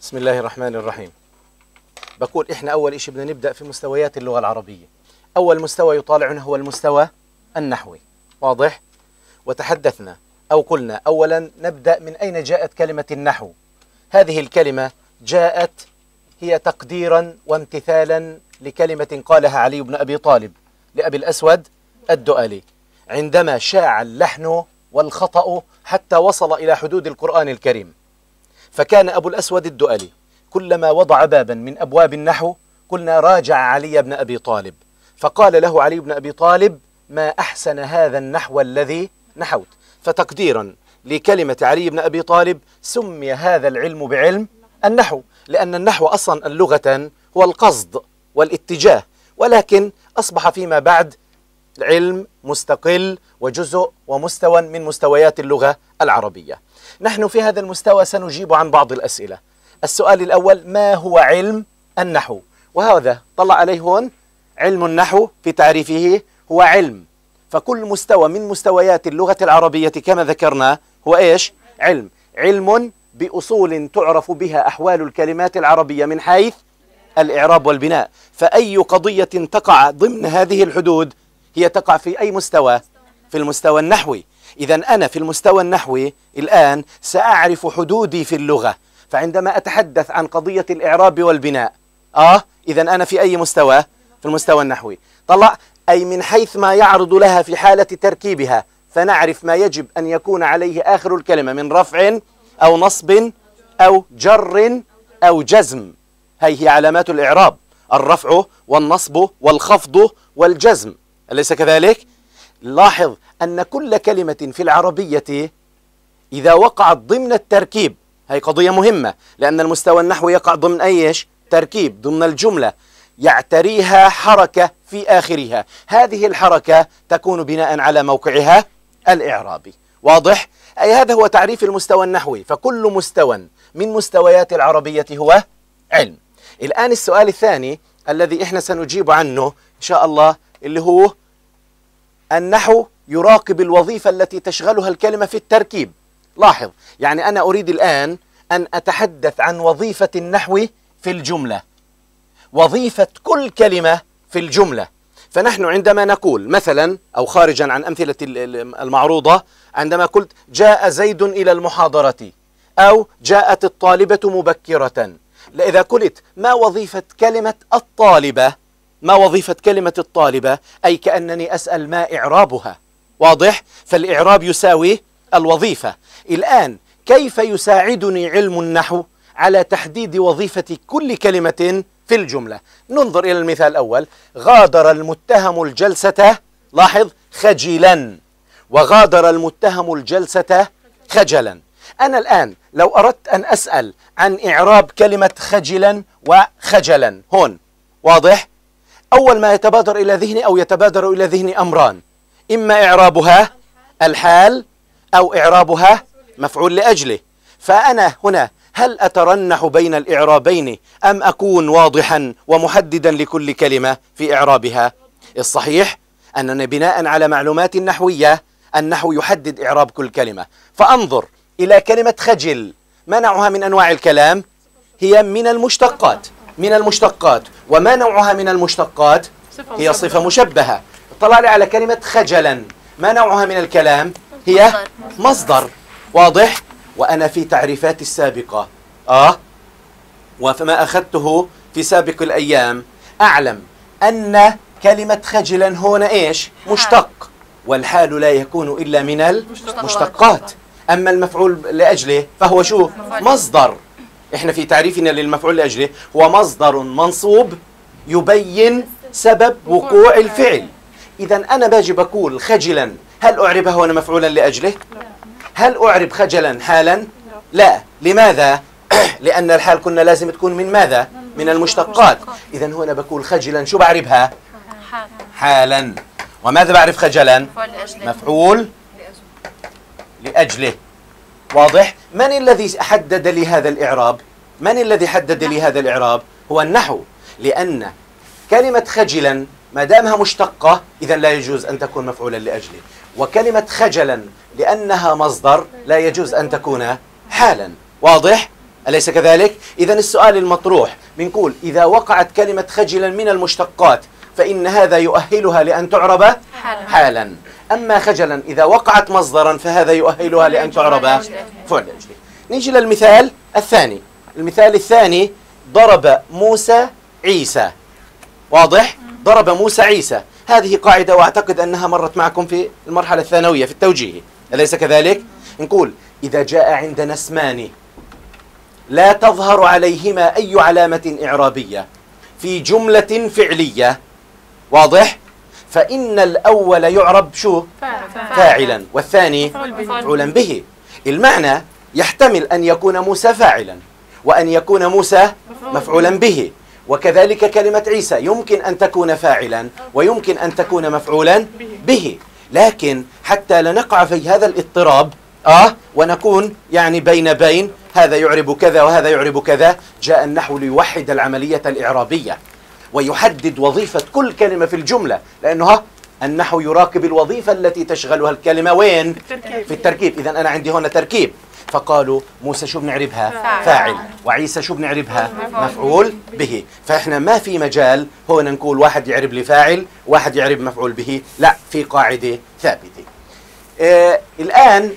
بسم الله الرحمن الرحيم. بقول إحنا أول إشي بدنا نبدأ في مستويات اللغة العربية. أول مستوى يطالعنا هو المستوى النحوي، واضح؟ وتحدثنا أو قلنا أولا نبدأ من أين جاءت كلمة النحو. هذه الكلمة جاءت هي تقديرا وامتثالا لكلمة قالها علي بن أبي طالب لأبي الأسود الدؤلي عندما شاع اللحن والخطأ حتى وصل إلى حدود القرآن الكريم. فكان أبو الأسود الدؤلي كلما وضع بابا من أبواب النحو قلنا راجع علي بن أبي طالب، فقال له علي بن أبي طالب: ما أحسن هذا النحو الذي نحوت. فتقديرا لكلمة علي بن أبي طالب سمي هذا العلم بعلم النحو، لأن النحو أصلا اللغة هو القصد والاتجاه، ولكن أصبح فيما بعد علم مستقل وجزء ومستوى من مستويات اللغة العربية. نحن في هذا المستوى سنجيب عن بعض الأسئلة. السؤال الأول: ما هو علم النحو؟ وهذا طلع عليه هون. علم النحو في تعريفه هو علم، فكل مستوى من مستويات اللغة العربية كما ذكرنا هو إيش؟ علم بأصول تعرف بها أحوال الكلمات العربية من حيث الإعراب والبناء. فأي قضية تقع ضمن هذه الحدود هي تقع في أي مستوى؟ في المستوى النحوي. إذا أنا في المستوى النحوي الآن سأعرف حدودي في اللغة، فعندما أتحدث عن قضية الإعراب والبناء إذا أنا في أي مستوى؟ في المستوى النحوي. طلع أي من حيث ما يعرض لها في حالة تركيبها، فنعرف ما يجب أن يكون عليه آخر الكلمة من رفع أو نصب أو جر أو جزم. هي علامات الإعراب: الرفع والنصب والخفض والجزم، أليس كذلك؟ لاحظ أن كل كلمة في العربية إذا وقعت ضمن التركيب، هي قضية مهمة، لأن المستوى النحوي يقع ضمن أيش؟ تركيب، ضمن الجملة يعتريها حركة في آخرها، هذه الحركة تكون بناء على موقعها الإعرابي. واضح؟ أي هذا هو تعريف المستوى النحوي. فكل مستوى من مستويات العربية هو علم. الآن السؤال الثاني الذي إحنا سنجيب عنه إن شاء الله اللي هو: النحو يراقب الوظيفة التي تشغلها الكلمة في التركيب. لاحظ، يعني أنا أريد الآن أن أتحدث عن وظيفة النحو في الجملة، وظيفة كل كلمة في الجملة. فنحن عندما نقول مثلا، أو خارجا عن أمثلة المعروضة، عندما قلت جاء زيد إلى المحاضرة أو جاءت الطالبة مبكرة، إذا قلت ما وظيفة كلمة الطالبة، ما وظيفة كلمة الطالبة، أي كأنني أسأل ما إعرابها. واضح؟ فالإعراب يساوي الوظيفة. الآن كيف يساعدني علم النحو على تحديد وظيفة كل كلمة في الجملة؟ ننظر إلى المثال الأول: غادر المتهم الجلسة، لاحظ، خجلا، وغادر المتهم الجلسة خجلا. أنا الآن لو أردت أن أسأل عن إعراب كلمة خجلا وخجلا هون، واضح؟ أول ما يتبادر إلى ذهني أو يتبادر إلى ذهني أمران: إما إعرابها الحال أو إعرابها مفعول لأجله. فأنا هنا هل أترنح بين الإعرابين أم أكون واضحا ومحددا لكل كلمة في إعرابها؟ الصحيح أننا بناء على معلومات نحوية النحو يحدد إعراب كل كلمة. فأنظر إلى كلمة خجل، ما نوعها من أنواع الكلام؟ هي من المشتقات، وما نوعها من المشتقات؟ هي صفة مشبهة. اطلع لي على كلمة خجلا، ما نوعها من الكلام؟ هي مصدر. واضح؟ وأنا في تعريفات السابقة وفما أخذته في سابق الأيام أعلم أن كلمة خجلا هنا إيش؟ مشتق، والحال لا يكون إلا من المشتقات. أما المفعول لأجله فهو شو؟ مصدر. إحنا في تعريفنا للمفعول لأجله هو مصدر منصوب يبين سبب وقوع الفعل. إذا أنا باجي بقول خجلا، هل أعربه هنا مفعولا لأجله؟ هل أعرب خجلا حالا؟ لا. لماذا؟ لأن الحال كنا لازم تكون من ماذا؟ من المشتقات. إذا هنا بقول خجلا شو بعربها؟ حالا. وماذا بعرف خجلا؟ مفعول لأجله. واضح؟ من الذي حدد لي هذا الإعراب؟ هو النحو، لأن كلمة خجلا ما دامها مشتقة إذا لا يجوز أن تكون مفعولا لأجله، وكلمة خجلا لأنها مصدر لا يجوز أن تكون حالا. واضح؟ أليس كذلك؟ إذا السؤال المطروح بنقول إذا وقعت كلمة خجلا من المشتقات فإن هذا يؤهلها لأن تعرب حالا. أما خجلا إذا وقعت مصدرا فهذا يؤهلها لأن تعرب فعل أجله. نيجي للمثال الثاني. المثال الثاني ضرب موسى عيسى. واضح؟ ضرب موسى عيسى. هذه قاعدة وأعتقد أنها مرت معكم في المرحلة الثانوية في التوجيه، أليس كذلك؟ نقول إذا جاء عندنا اسمان لا تظهر عليهما أي علامة إعرابية في جملة فعلية، واضح؟ فإن الأول يعرب شو؟ فاعلا، والثاني مفعولا به. المعنى يحتمل أن يكون موسى فاعلا وأن يكون موسى مفعولا به، وكذلك كلمة عيسى يمكن أن تكون فاعلا ويمكن أن تكون مفعولا به. لكن حتى لا نقع في هذا الاضطراب ونكون يعني بين هذا يعرب كذا وهذا يعرب كذا، جاء النحو ليوحد العملية الإعرابية ويحدد وظيفة كل كلمة في الجملة، لأنه النحو يراقب الوظيفة التي تشغلها الكلمة وين؟ في التركيب. إذن أنا عندي هنا تركيب، فقالوا موسى شو بنعربها؟ فاعل، وعيسى شو بنعربها؟ مفعول به. فإحنا ما في مجال هنا نقول واحد يعرب لي فاعل واحد يعرب مفعول به، لا، في قاعدة ثابتة. الآن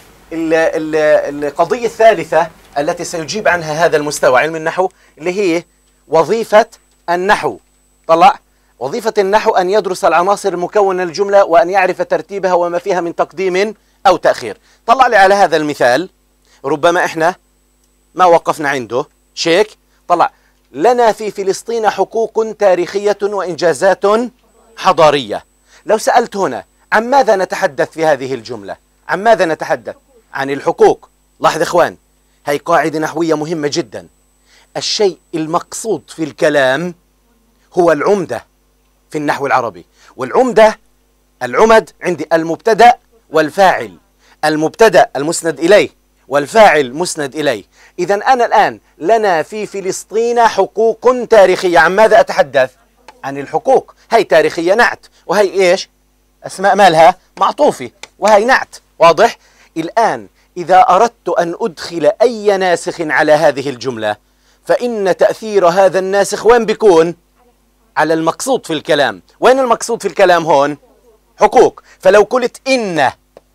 القضية الثالثة التي سيجيب عنها هذا المستوى علم النحو اللي هي وظيفة النحو. طلع وظيفة النحو أن يدرس العناصر المكونة للجملة وأن يعرف ترتيبها وما فيها من تقديم أو تأخير. طلع لي على هذا المثال، ربما إحنا ما وقفنا عنده شيك. طلع لنا في فلسطين حقوق تاريخية وإنجازات حضارية. لو سألت هنا عن ماذا نتحدث في هذه الجملة؟ عن ماذا نتحدث؟ عن الحقوق. لاحظ إخوان، هي قاعدة نحوية مهمة جدا. الشيء المقصود في الكلام هو العمدة في النحو العربي، والعمدة العمد عندي المبتدأ والفاعل، المبتدأ المسند إليه والفاعل مسند إليه. إذا أنا الآن لنا في فلسطين حقوق تاريخية. عن ماذا أتحدث؟ عن الحقوق. هي تاريخية نعت، وهي إيش؟ أسماء مالها معطوفة، وهي نعت. واضح؟ الآن إذا أردت أن أدخل أي ناسخ على هذه الجملة فإن تأثير هذا الناسخ وين بيكون؟ على المقصود في الكلام. وين المقصود في الكلام هون؟ حقوق. فلو قلت إن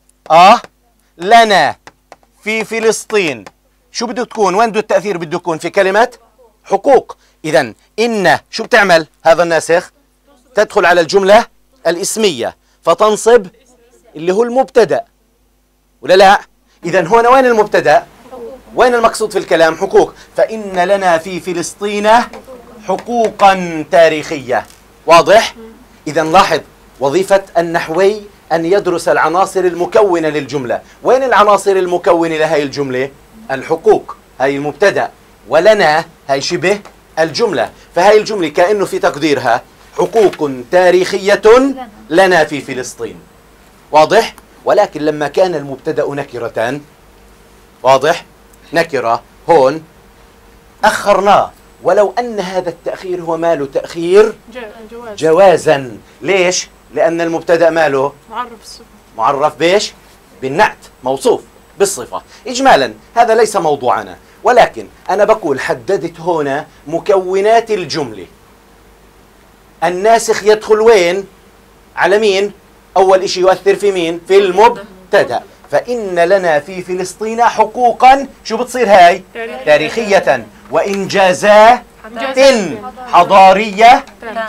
لنا في فلسطين، شو بده تكون؟ وين بده التأثير؟ بده يكون في كلمة حقوق. إذن إن شو بتعمل هذا الناسخ؟ تدخل على الجملة الاسمية فتنصب اللي هو المبتدأ، ولا لا؟ إذن هنا وين المبتدأ؟ وين المقصود في الكلام؟ حقوق. فإن لنا في فلسطين حقوقا تاريخية. واضح؟ إذن لاحظ وظيفة النحوي أن يدرس العناصر المكونة للجملة. وين العناصر المكونة لهذه الجملة؟ الحقوق، هاي المبتدأ، ولنا هاي شبه الجملة. فهاي الجملة كأنه في تقديرها حقوق تاريخية لنا في فلسطين. واضح؟ ولكن لما كان المبتدأ نكرة، واضح؟ نكرة هون أخرناه، ولو أن هذا التأخير هو ماله تأخير جوازا. ليش؟ لأن المبتدأ ماله معرف بيش؟ بالنعت، موصوف بالصفة. إجمالا هذا ليس موضوعنا، ولكن أنا بقول حددت هنا مكونات الجملة. الناسخ يدخل وين؟ على مين؟ أول إشي يؤثر في مين؟ في المبتدأ. فإن لنا في فلسطين حقوقا، شو بتصير هاي؟ تاريخية وإنجازات حضارية.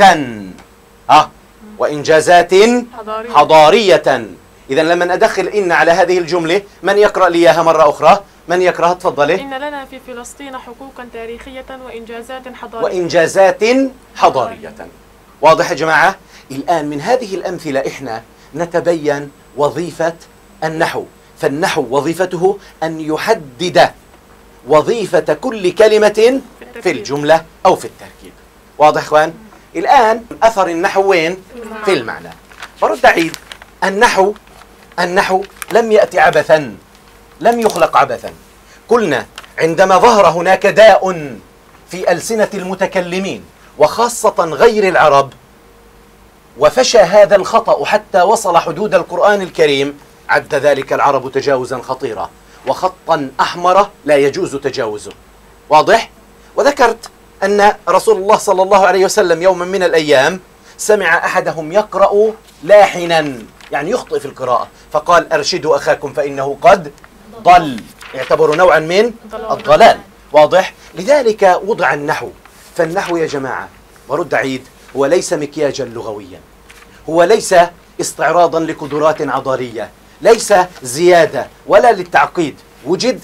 وإنجازات حضارية. إذا لما أدخل إن على هذه الجملة، من يقرأ لي إياها مرة أخرى؟ من يقرأها؟ تفضلي. إن لنا في فلسطين حقوقا تاريخية وإنجازات حضارية. واضح يا جماعة؟ الآن من هذه الأمثلة إحنا نتبين وظيفة النحو. فالنحو وظيفته أن يحدد وظيفة كل كلمة في الجملة أو في التركيب. واضح إخوان؟ الآن أثر النحو وين؟ في المعنى. برد أعيد، النحو لم يأتي عبثا، لم يخلق عبثا. قلنا عندما ظهر هناك داء في ألسنة المتكلمين وخاصة غير العرب، وفشى هذا الخطأ حتى وصل حدود القرآن الكريم، عد ذلك العرب تجاوزا خطيرا وخطا أحمر لا يجوز تجاوزه. واضح؟ وذكرت أن رسول الله صلى الله عليه وسلم يوما من الأيام سمع أحدهم يقرأ لاحنا، يعني يخطئ في القراءة، فقال أرشدوا أخاكم فإنه قد ضل، يعتبر نوعا من الضلال. واضح؟ لذلك وضع النحو. فالنحو يا جماعة، ورد عيد، هو ليس مكياجا لغويا، هو ليس استعراضا لقدرات عضلية، ليس زيادة ولا للتعقيد، وجد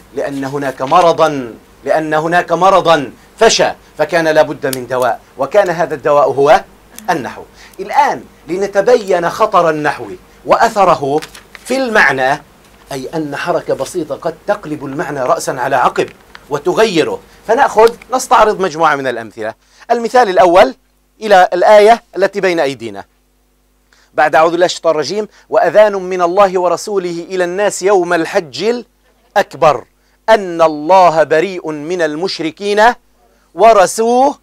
لأن هناك مرضا فشى، فكان لابد من دواء، وكان هذا الدواء هو النحو. الآن لنتبين خطر النحو وأثره في المعنى، أي أن حركة بسيطة قد تقلب المعنى رأسا على عقب وتغيره. نستعرض مجموعة من الأمثلة. المثال الأول إلى الآية التي بين أيدينا، بعد أعوذ بالله من الشيطان الرجيم: وأذان من الله ورسوله إلى الناس يوم الحج الأكبر أن الله بريء من المشركين ورسوله.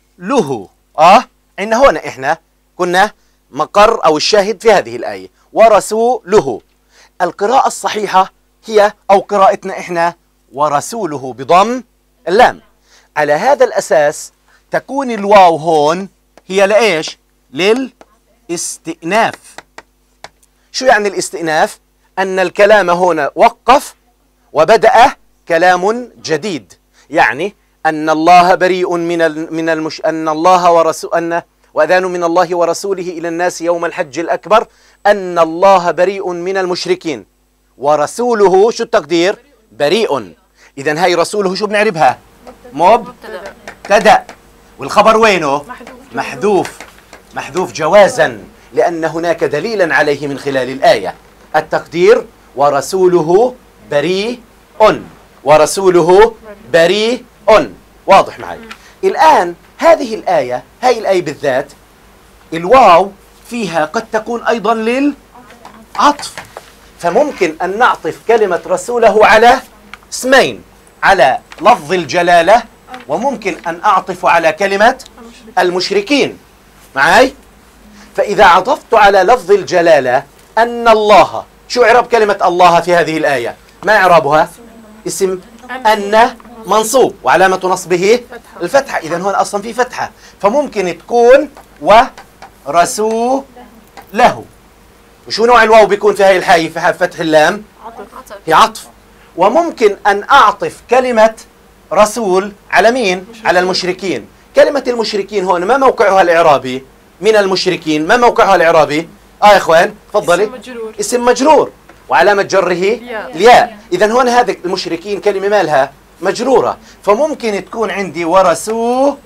إن هنا إحنا كنا مقر أو الشاهد في هذه الآية ورسوله. القراءة الصحيحة هي، أو قراءتنا إحنا، ورسوله بضم اللام. على هذا الأساس تكون الواو هون هي لإيش؟ للاستئناف. شو يعني الاستئناف؟ أن الكلام هنا وقف وبدأ كلام جديد، يعني أن الله بريء أن الله ورسول وأذان من الله ورسوله إلى الناس يوم الحج الأكبر أن الله بريء من المشركين ورسوله. شو التقدير؟ بريء. إذن هاي رسوله شو بنعربها؟ مبتدأ، والخبر وينه؟ محذوف جوازا، لأن هناك دليلا عليه من خلال الآية. التقدير ورسوله بريء، ورسوله بريء. واضح معي؟ الآن هذه الآية بالذات الواو فيها قد تكون أيضا للعطف، فممكن أن نعطف كلمة رسوله على اسمين، على لفظ الجلالة، وممكن أن أعطف على كلمة المشركين معي. فإذا عطفت على لفظ الجلالة أن الله، شو إعراب كلمة الله في هذه الآية؟ ما إعرابها؟ اسم أن منصوب، وعلامة نصبه الفتحة. إذن هون أصلا في فتحة، فممكن تكون ورسوله. وشو نوع الواو بيكون في هاي الحاية في فتح اللام؟ هي عطف. وممكن أن أعطف كلمة رسول على مين؟ على المشركين. كلمة المشركين هون ما موقعها الإعرابي؟ من المشركين ما موقعها الإعرابي؟ يا إخوان تفضلي. اسم مجرور، وعلامة جره الياء. إذن هون هذا المشركين كلمة مالها مجرورة، فممكن تكون عندي ورسوله.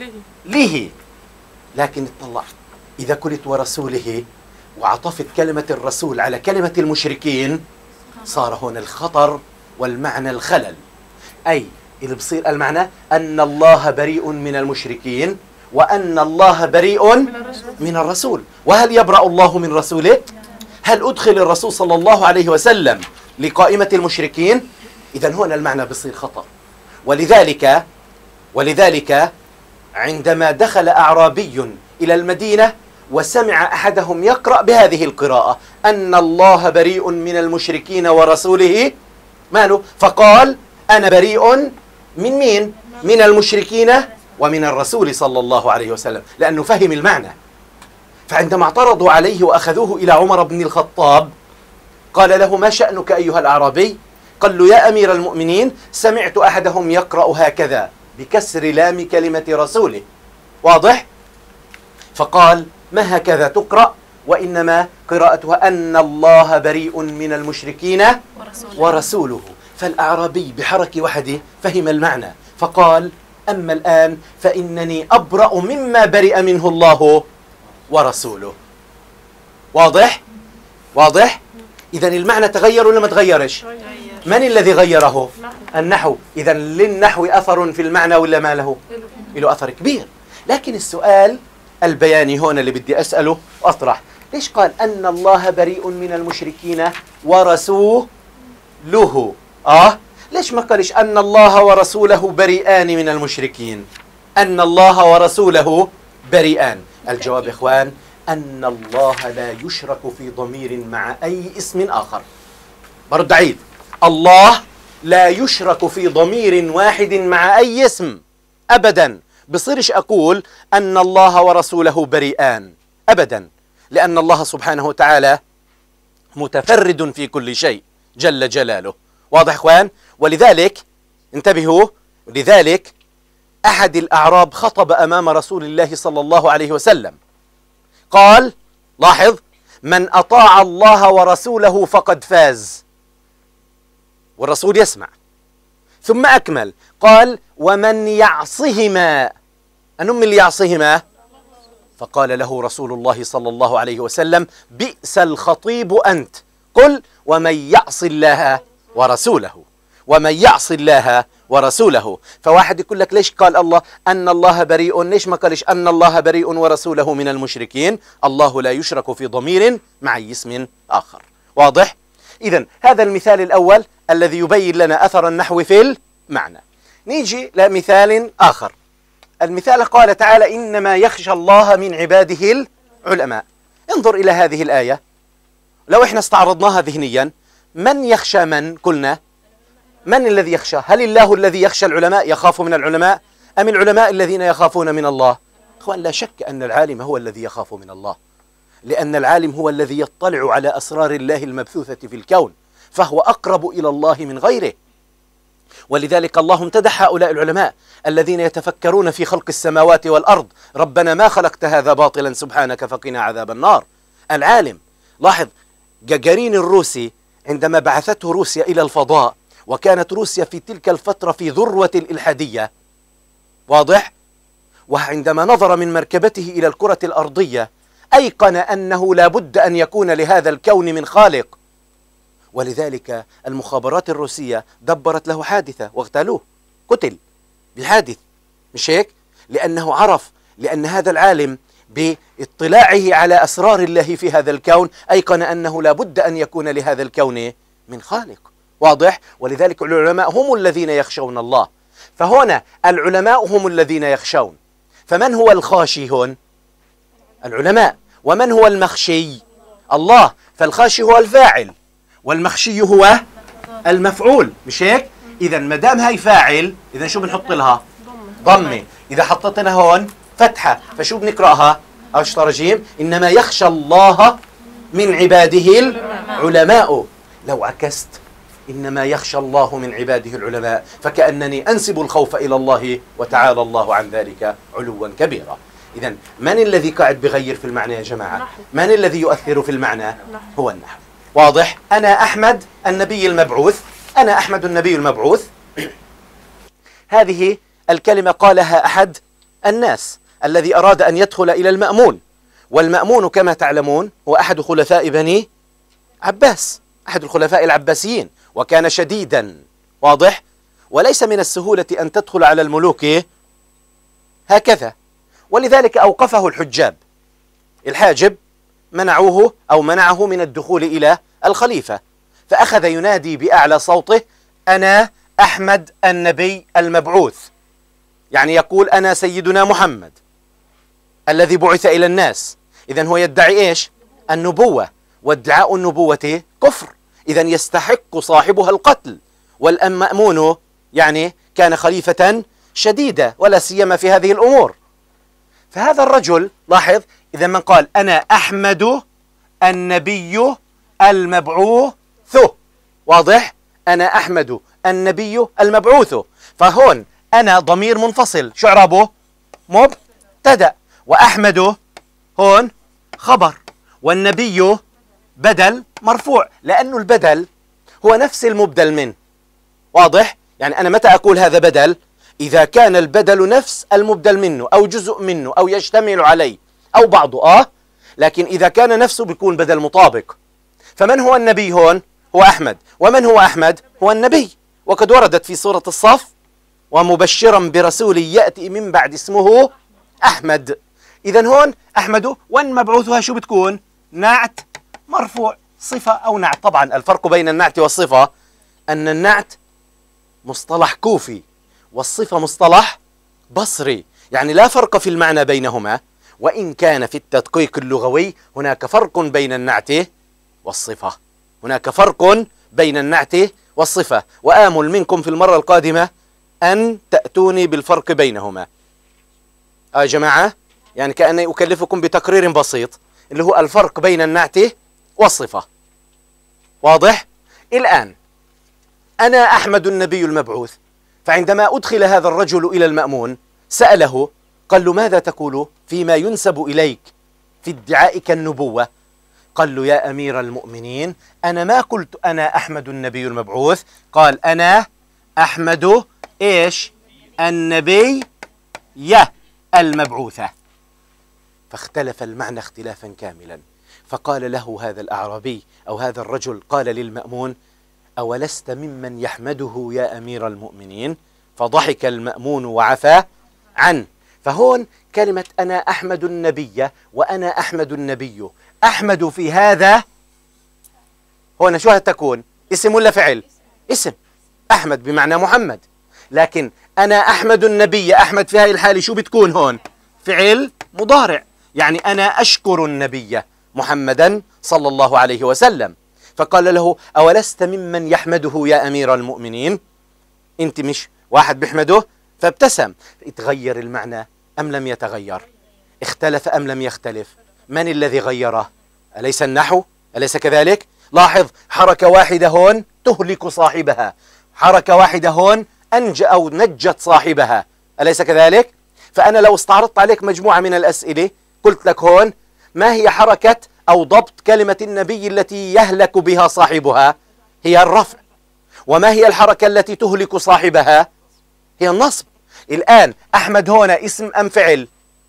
لكن اطلع، إذا قلت ورسوله وعطفت كلمة الرسول على كلمة المشركين صار هنا الخطر والمعنى الخلل. أي إذا بصير المعنى أن الله بريء من المشركين وأن الله بريء من الرسول. وهل يبرأ الله من رسوله؟ هل أدخل الرسول صلى الله عليه وسلم لقائمة المشركين؟ إذن هنا المعنى بصير خطأ. ولذلك عندما دخل أعرابي إلى المدينة وسمع أحدهم يقرأ بهذه القراءة أن الله بريء من المشركين ورسوله، ماله؟ فقال أنا بريء من مين؟ من المشركين ومن الرسول صلى الله عليه وسلم، لأنه فهم المعنى. فعندما اعترضوا عليه وأخذوه إلى عمر بن الخطاب قال له: ما شأنك أيها الأعرابي؟ قال له: يا أمير المؤمنين، سمعت أحدهم يقرأ هكذا بكسر لام كلمة رسوله. واضح؟ فقال: ما هكذا تقرأ، وإنما قراءتها أن الله بريء من المشركين ورسوله. فالأعرابي بحركة واحدة فهم المعنى، فقال: أما الآن فإنني أبرأ مما برئ منه الله ورسوله. واضح؟ إذن المعنى تغير ولا ما تغيرش؟ من الذي غيره؟ النحو. إذن للنحو أثر في المعنى ولا ما له؟ له أثر كبير. لكن السؤال البياني هنا اللي بدي أسأله وأطرح: ليش قال أن الله بريء من المشركين ورسوله؟ ليش ما قالش أن الله ورسوله بريئان من المشركين؟ أن الله ورسوله بريئان. الجواب يا إخوان أن الله لا يشرك في ضمير مع أي اسم آخر. برد عيد: الله لا يشرك في ضمير واحد مع أي اسم أبدا. بصيرش أقول أن الله ورسوله بريئان أبدا، لأن الله سبحانه وتعالى متفرد في كل شيء جل جلاله. واضح إخوان؟ ولذلك انتبهوا، لذلك أحد الأعراب خطب أمام رسول الله صلى الله عليه وسلم قال، لاحظ، من أطاع الله ورسوله فقد فاز، والرسول يسمع، ثم أكمل قال ومن يعصهما، أنم اللي يعصهما؟ فقال له رسول الله صلى الله عليه وسلم بئس الخطيب أنت، قل ومن يعص الله ورسوله، ومن يعص الله ورسوله. فواحد يقول لك ليش قال الله أن الله بريء، ليش ما قالش أن الله بريء ورسوله من المشركين؟ الله لا يشرك في ضمير مع اسم آخر. واضح؟ إذن هذا المثال الأول الذي يبين لنا أثر النحو في المعنى. نيجي لمثال آخر. المثال قال تعالى إنما يخشى الله من عباده العلماء. انظر إلى هذه الآية، لو إحنا استعرضناها ذهنيا، من يخشى من؟ قلنا من الذي يخشى؟ هل الله الذي يخشى العلماء، يخاف من العلماء، أم العلماء الذين يخافون من الله؟ أخوان، لا شك أن العالم هو الذي يخاف من الله، لأن العالم هو الذي يطلع على أسرار الله المبثوثة في الكون، فهو أقرب إلى الله من غيره. ولذلك الله امتدح هؤلاء العلماء الذين يتفكرون في خلق السماوات والأرض، ربنا ما خلقت هذا باطلا سبحانك فقنا عذاب النار. العالم، لاحظ جاجارين الروسي عندما بعثته روسيا إلى الفضاء، وكانت روسيا في تلك الفترة في ذروة الإلحادية، واضح؟ وعندما نظر من مركبته إلى الكرة الأرضية أيقن أنه لا بد أن يكون لهذا الكون من خالق، ولذلك المخابرات الروسية دبرت له حادثة واغتالوه، قتل بالحادث، مش هيك؟ لأنه عرف، لأن هذا العالم باطلاعه على أسرار الله في هذا الكون أيقن أنه لا بد أن يكون لهذا الكون من خالق. واضح؟ ولذلك العلماء هم الذين يخشون الله. فهنا العلماء هم الذين يخشون. فمن هو الخاشي هون؟ العلماء. ومن هو المخشي؟ الله. فالخاشي هو الفاعل والمخشي هو المفعول، مش هيك؟ إذا ما دام هي فاعل، إذا شو بنحط لها؟ ضمة. إذا حطيتنا هون فتحة، فشو بنقرأها؟ أشطرجيم. إنما يخشى الله من عباده العلماء. لو عكست إنما يخشى الله من عباده العلماء، فكأنني أنسب الخوف إلى الله وتعالى الله عن ذلك علوا كبيرا. إذن من الذي قاعد بغير في المعنى يا جماعة؟ من الذي يؤثر في المعنى؟ هو النحو. واضح؟ أنا أحمد النبي المبعوث، أنا أحمد النبي المبعوث. هذه الكلمة قالها أحد الناس الذي أراد أن يدخل إلى المأمون، والمأمون كما تعلمون هو أحد خلفاء بني عباس، أحد الخلفاء العباسيين، وكان شديدا. واضح؟ وليس من السهولة أن تدخل على الملوك هكذا، ولذلك أوقفه الحجاب. الحاجب منعوه أو منعه من الدخول إلى الخليفة، فأخذ ينادي بأعلى صوته أنا أحمد النبي المبعوث، يعني يقول أنا سيدنا محمد الذي بعث إلى الناس. إذن هو يدعي إيش؟ النبوة، وادعاء النبوة كفر، إذن يستحق صاحبها القتل. والمأمون يعني كان خليفة شديدة ولا سيما في هذه الأمور. فهذا الرجل، لاحظ، إذا من قال أنا أحمد النبي المبعوث، واضح؟ أنا أحمد النبي المبعوث، فهون أنا ضمير منفصل، شو إعرابه؟ مبتدأ، وأحمد هون خبر، والنبي بدل مرفوع، لأنه البدل هو نفس المبدل منه. واضح؟ يعني أنا متى أقول هذا بدل؟ إذا كان البدل نفس المبدل منه أو جزء منه أو يشتمل عليه أو بعضه، لكن إذا كان نفسه بيكون بدل مطابق. فمن هو النبي هون؟ هو أحمد. ومن هو أحمد؟ هو النبي، وقد وردت في سورة الصف ومبشرا برسول يأتي من بعد اسمه أحمد. إذن هون أحمد، والمبعوثها شو بتكون؟ نعت مرفوع، صفة أو نعت. طبعا الفرق بين النعت والصفة أن النعت مصطلح كوفي والصفة مصطلح بصري، يعني لا فرق في المعنى بينهما، وإن كان في التدقيق اللغوي هناك فرق بين النعت والصفة، هناك فرق بين النعت والصفة، وآمل منكم في المرة القادمة أن تأتوني بالفرق بينهما. يا جماعة، يعني كأني أكلفكم بتقرير بسيط اللي هو الفرق بين النعت والصفة. واضح؟ الآن أنا أحمد النبي المبعوث، فعندما أدخل هذا الرجل إلى المأمون سأله، قال له: ماذا تقول فيما ينسب إليك في ادعائك النبوة؟ قال له: يا أمير المؤمنين، أنا ما قلت أنا أحمد النبي المبعوث، قال: أنا أحمد إيش؟ النبي المبعوثة. فاختلف المعنى اختلافا كاملا. فقال له هذا الأعرابي أو هذا الرجل، قال للمأمون: أولست ممن يحمده يا أمير المؤمنين؟ فضحك المأمون وعفى عنه. فهون كلمة أنا أحمد النبي وأنا أحمد النبي، أحمد في هذا هنا شو هتكون؟ اسم ولا فعل؟ اسم. أحمد بمعنى محمد. لكن أنا أحمد النبي، أحمد في هذه الحالة شو بتكون هون؟ فعل مضارع، يعني أنا أشكر النبي محمدا صلى الله عليه وسلم. فقال له: أولست ممن يحمده يا أمير المؤمنين؟ أنت مش واحد بيحمده؟ فابتسم. اتغير المعنى أم لم يتغير؟ اختلف أم لم يختلف؟ من الذي غيره؟ أليس النحو؟ أليس كذلك؟ لاحظ، حركة واحدة هون تهلك صاحبها، حركة واحدة هون أو نجت صاحبها، أليس كذلك؟ فأنا لو استعرضت عليك مجموعة من الأسئلة قلت لك هون: ما هي حركة أو ضبط كلمة النبي التي يهلك بها صاحبها؟ هي الرفع. وما هي الحركة التي تهلك صاحبها؟ هي النصب. الآن أحمد هنا اسم أم فعل؟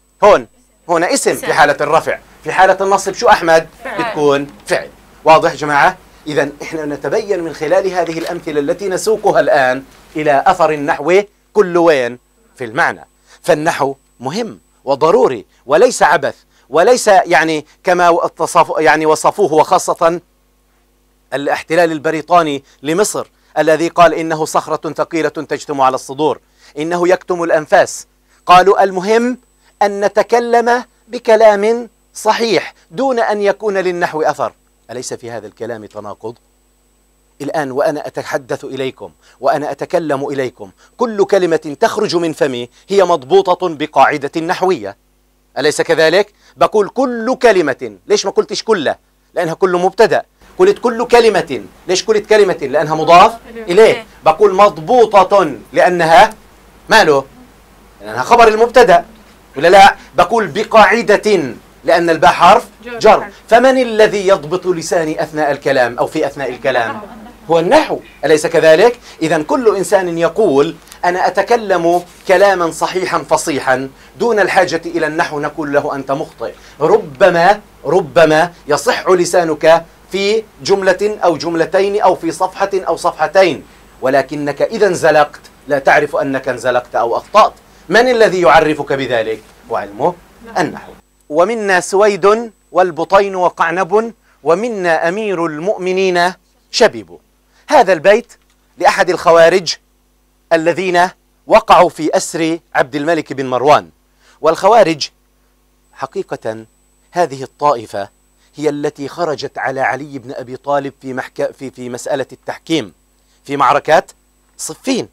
هنا اسم في حالة الرفع. في حالة النصب شو أحمد؟ بتكون فعل. واضح جماعة؟ إذا إحنا نتبين من خلال هذه الأمثلة التي نسوقها الآن إلى أثر النحو كل وين؟ في المعنى. فالنحو مهم وضروري وليس عبث، وليس يعني كما وصفوه، وخاصة الاحتلال البريطاني لمصر الذي قال إنه صخرة ثقيلة تجتم على الصدور، إنه يكتم الأنفاس. قالوا المهم أن نتكلم بكلام صحيح دون أن يكون للنحو أثر. أليس في هذا الكلام تناقض؟ الآن وأنا أتحدث إليكم وأنا أتكلم إليكم، كل كلمة تخرج من فمي هي مضبوطة بقاعدة نحوية، أليس كذلك؟ بقول كل كلمة، ليش ما قلتش كلها؟ لأنها كل مبتدأ. قلت كل كلمة، ليش قلت كلمة؟ لأنها مضاف إليه. بقول مضبوطة لأنها ماله؟ لأنها خبر المبتدأ، ولا لا؟ بقول بقاعدة لأن الباء حرف جر. فمن الذي يضبط لساني أثناء الكلام أو في أثناء الكلام؟ هو النحو، أليس كذلك؟ إذا كل إنسان يقول أنا أتكلم كلاما صحيحا فصيحا دون الحاجة إلى النحو نقول له أنت مخطئ. ربما يصح لسانك في جملة أو جملتين أو في صفحة أو صفحتين، ولكنك إذا انزلقت لا تعرف أنك انزلقت أو أخطأت. من الذي يعرفك بذلك؟ وعلمه النحو. ومنا سويد والبطين وقعنب ومنا أمير المؤمنين شبيب. هذا البيت لأحد الخوارج الذين وقعوا في أسر عبد الملك بن مروان. والخوارج حقيقة هذه الطائفة هي التي خرجت على علي بن أبي طالب في مسألة التحكيم في معركة صفين.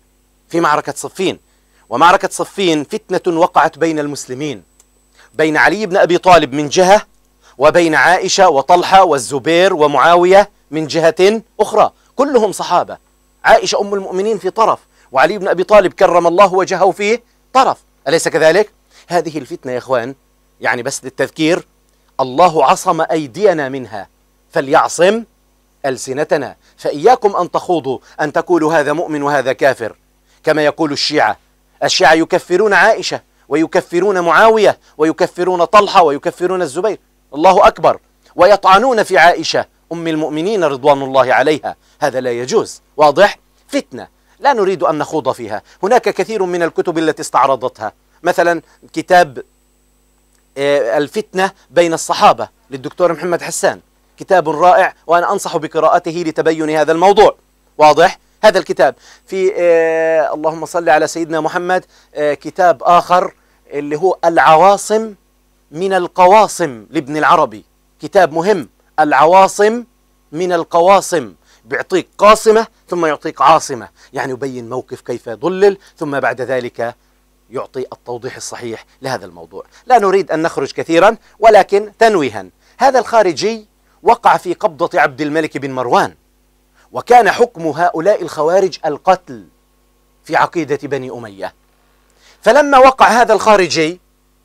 ومعركة صفين فتنة وقعت بين المسلمين، بين علي بن أبي طالب من جهة، وبين عائشة وطلحة والزبير ومعاوية من جهة أخرى، كلهم صحابة. عائشة أم المؤمنين في طرف، وعلي بن أبي طالب كرم الله وجهه في طرف، أليس كذلك؟ هذه الفتنة يا إخوان، يعني بس للتذكير، الله عصم أيدينا منها فليعصم ألسنتنا. فإياكم أن تخوضوا أن تقولوا هذا مؤمن وهذا كافر كما يقول الشيعة يكفرون عائشة ويكفرون معاوية ويكفرون طلحة ويكفرون الزبير، الله أكبر، ويطعنون في عائشة أم المؤمنين رضوان الله عليها. هذا لا يجوز. واضح؟ فتنة لا نريد أن نخوض فيها. هناك كثير من الكتب التي استعرضتها، مثلا كتاب الفتنة بين الصحابة للدكتور محمد حسان، كتاب رائع وأنا أنصح بقراءته لتبين هذا الموضوع. واضح؟ هذا الكتاب. في اللهم صل على سيدنا محمد كتاب آخر اللي هو العواصم من القواصم لابن العربي، كتاب مهم، العواصم من القواصم بيعطيك قاصمة ثم يعطيك عاصمة، يعني يبين موقف كيف يضلل، ثم بعد ذلك يعطي التوضيح الصحيح لهذا الموضوع. لا نريد أن نخرج كثيرا، ولكن تنويها، هذا الخارجي وقع في قبضة عبد الملك بن مروان، وكان حكم هؤلاء الخوارج القتل في عقيدة بني أمية. فلما وقع هذا الخارجي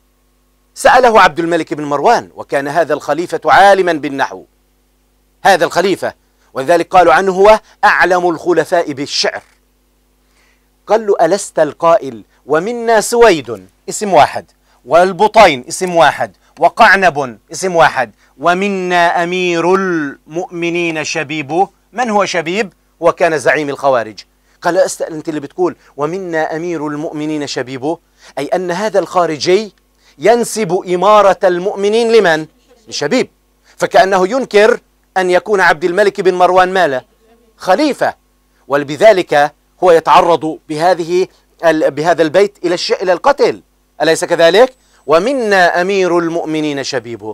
سأله عبد الملك بن مروان، وكان هذا الخليفة عالما بالنحو، هذا الخليفة، ولذلك قالوا عنه هو أعلم الخلفاء بالشعر. قال له: ألست القائل ومنا سويد اسم واحد، والبطين اسم واحد، وقعنب اسم واحد، ومنا أمير المؤمنين شبيب؟ من هو شبيب؟ وكان زعيم الخوارج. قال: أنت اللي بتقول ومنا أمير المؤمنين شبيب، أي أن هذا الخارجي ينسب إمارة المؤمنين لمن؟ لشبيب، فكأنه ينكر أن يكون عبد الملك بن مروان ماله؟ خليفة، وبذلك هو يتعرض بهذا البيت إلى القتل، أليس كذلك؟ ومنا أمير المؤمنين شبيبه.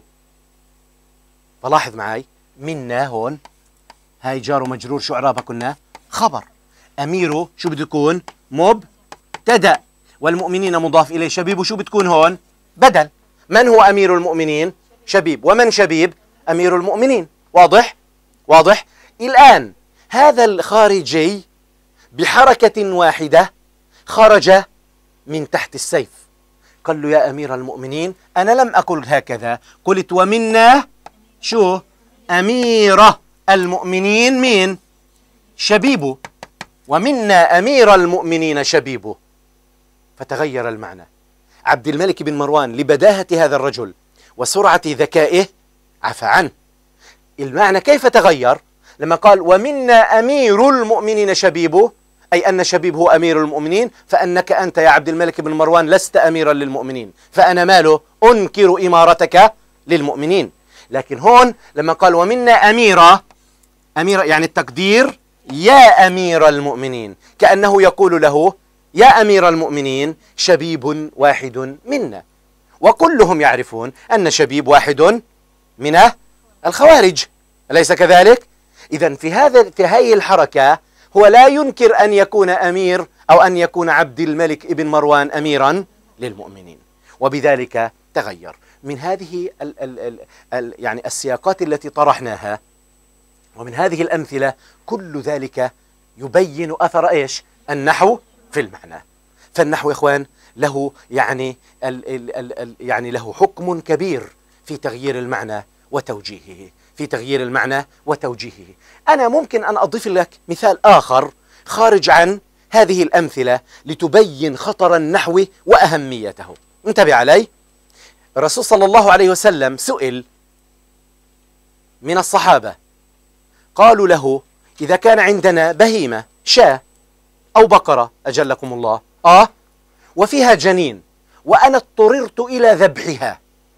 فلاحظ معي، منا هون هاي جار ومجرور، شو إعرابها كنا؟ خبر. أميره شو بده يكون؟ مبتدأ، والمؤمنين مضاف إليه، شبيبه شو بتكون هون؟ بدل. من هو أمير المؤمنين؟ شبيب. ومن شبيب؟ أمير المؤمنين. واضح؟ واضح؟ الآن هذا الخارجي بحركة واحدة خرج من تحت السيف. قال له: يا أمير المؤمنين، أنا لم أقل هكذا، قلت ومنا شو؟ أمير المؤمنين مين؟ شبيبه، ومنا أمير المؤمنين شبيبه. فتغير المعنى. عبد الملك بن مروان لبداهة هذا الرجل وسرعة ذكائه عفى عنه. المعنى كيف تغير؟ لما قال ومنا أمير المؤمنين شبيبه، أي أن شبيب هو أمير المؤمنين، فأنك أنت يا عبد الملك بن مروان لست أميرا للمؤمنين، فأنا ماله؟ أنكر إمارتك للمؤمنين. لكن هون لما قال ومنا أميرة يعني التقدير يا أمير المؤمنين، كأنه يقول له يا أمير المؤمنين شبيب واحد منا، وكلهم يعرفون أن شبيب واحد من الخوارج، أليس كذلك؟ إذن في هذه الحركة هو لا ينكر أن يكون أمير أو أن يكون عبد الملك ابن مروان أميرا للمؤمنين، وبذلك تغير. من هذه يعني السياقات التي طرحناها ومن هذه الأمثلة كل ذلك يبين أثر إيش؟ النحو في المعنى. فالنحو يا إخوان له يعني له حكم كبير في تغيير المعنى وتوجيهه، في تغيير المعنى وتوجيهه. أنا ممكن أن أضيف لك مثال آخر خارج عن هذه الأمثلة لتبين خطر النحو وأهميته. انتبه علي. الرسول صلى الله عليه وسلم سئل من الصحابة، قالوا له إذا كان عندنا بهيمة شاة أو بقرة أجلكم الله وفيها جنين وأنا اضطررت إلى ذبحها،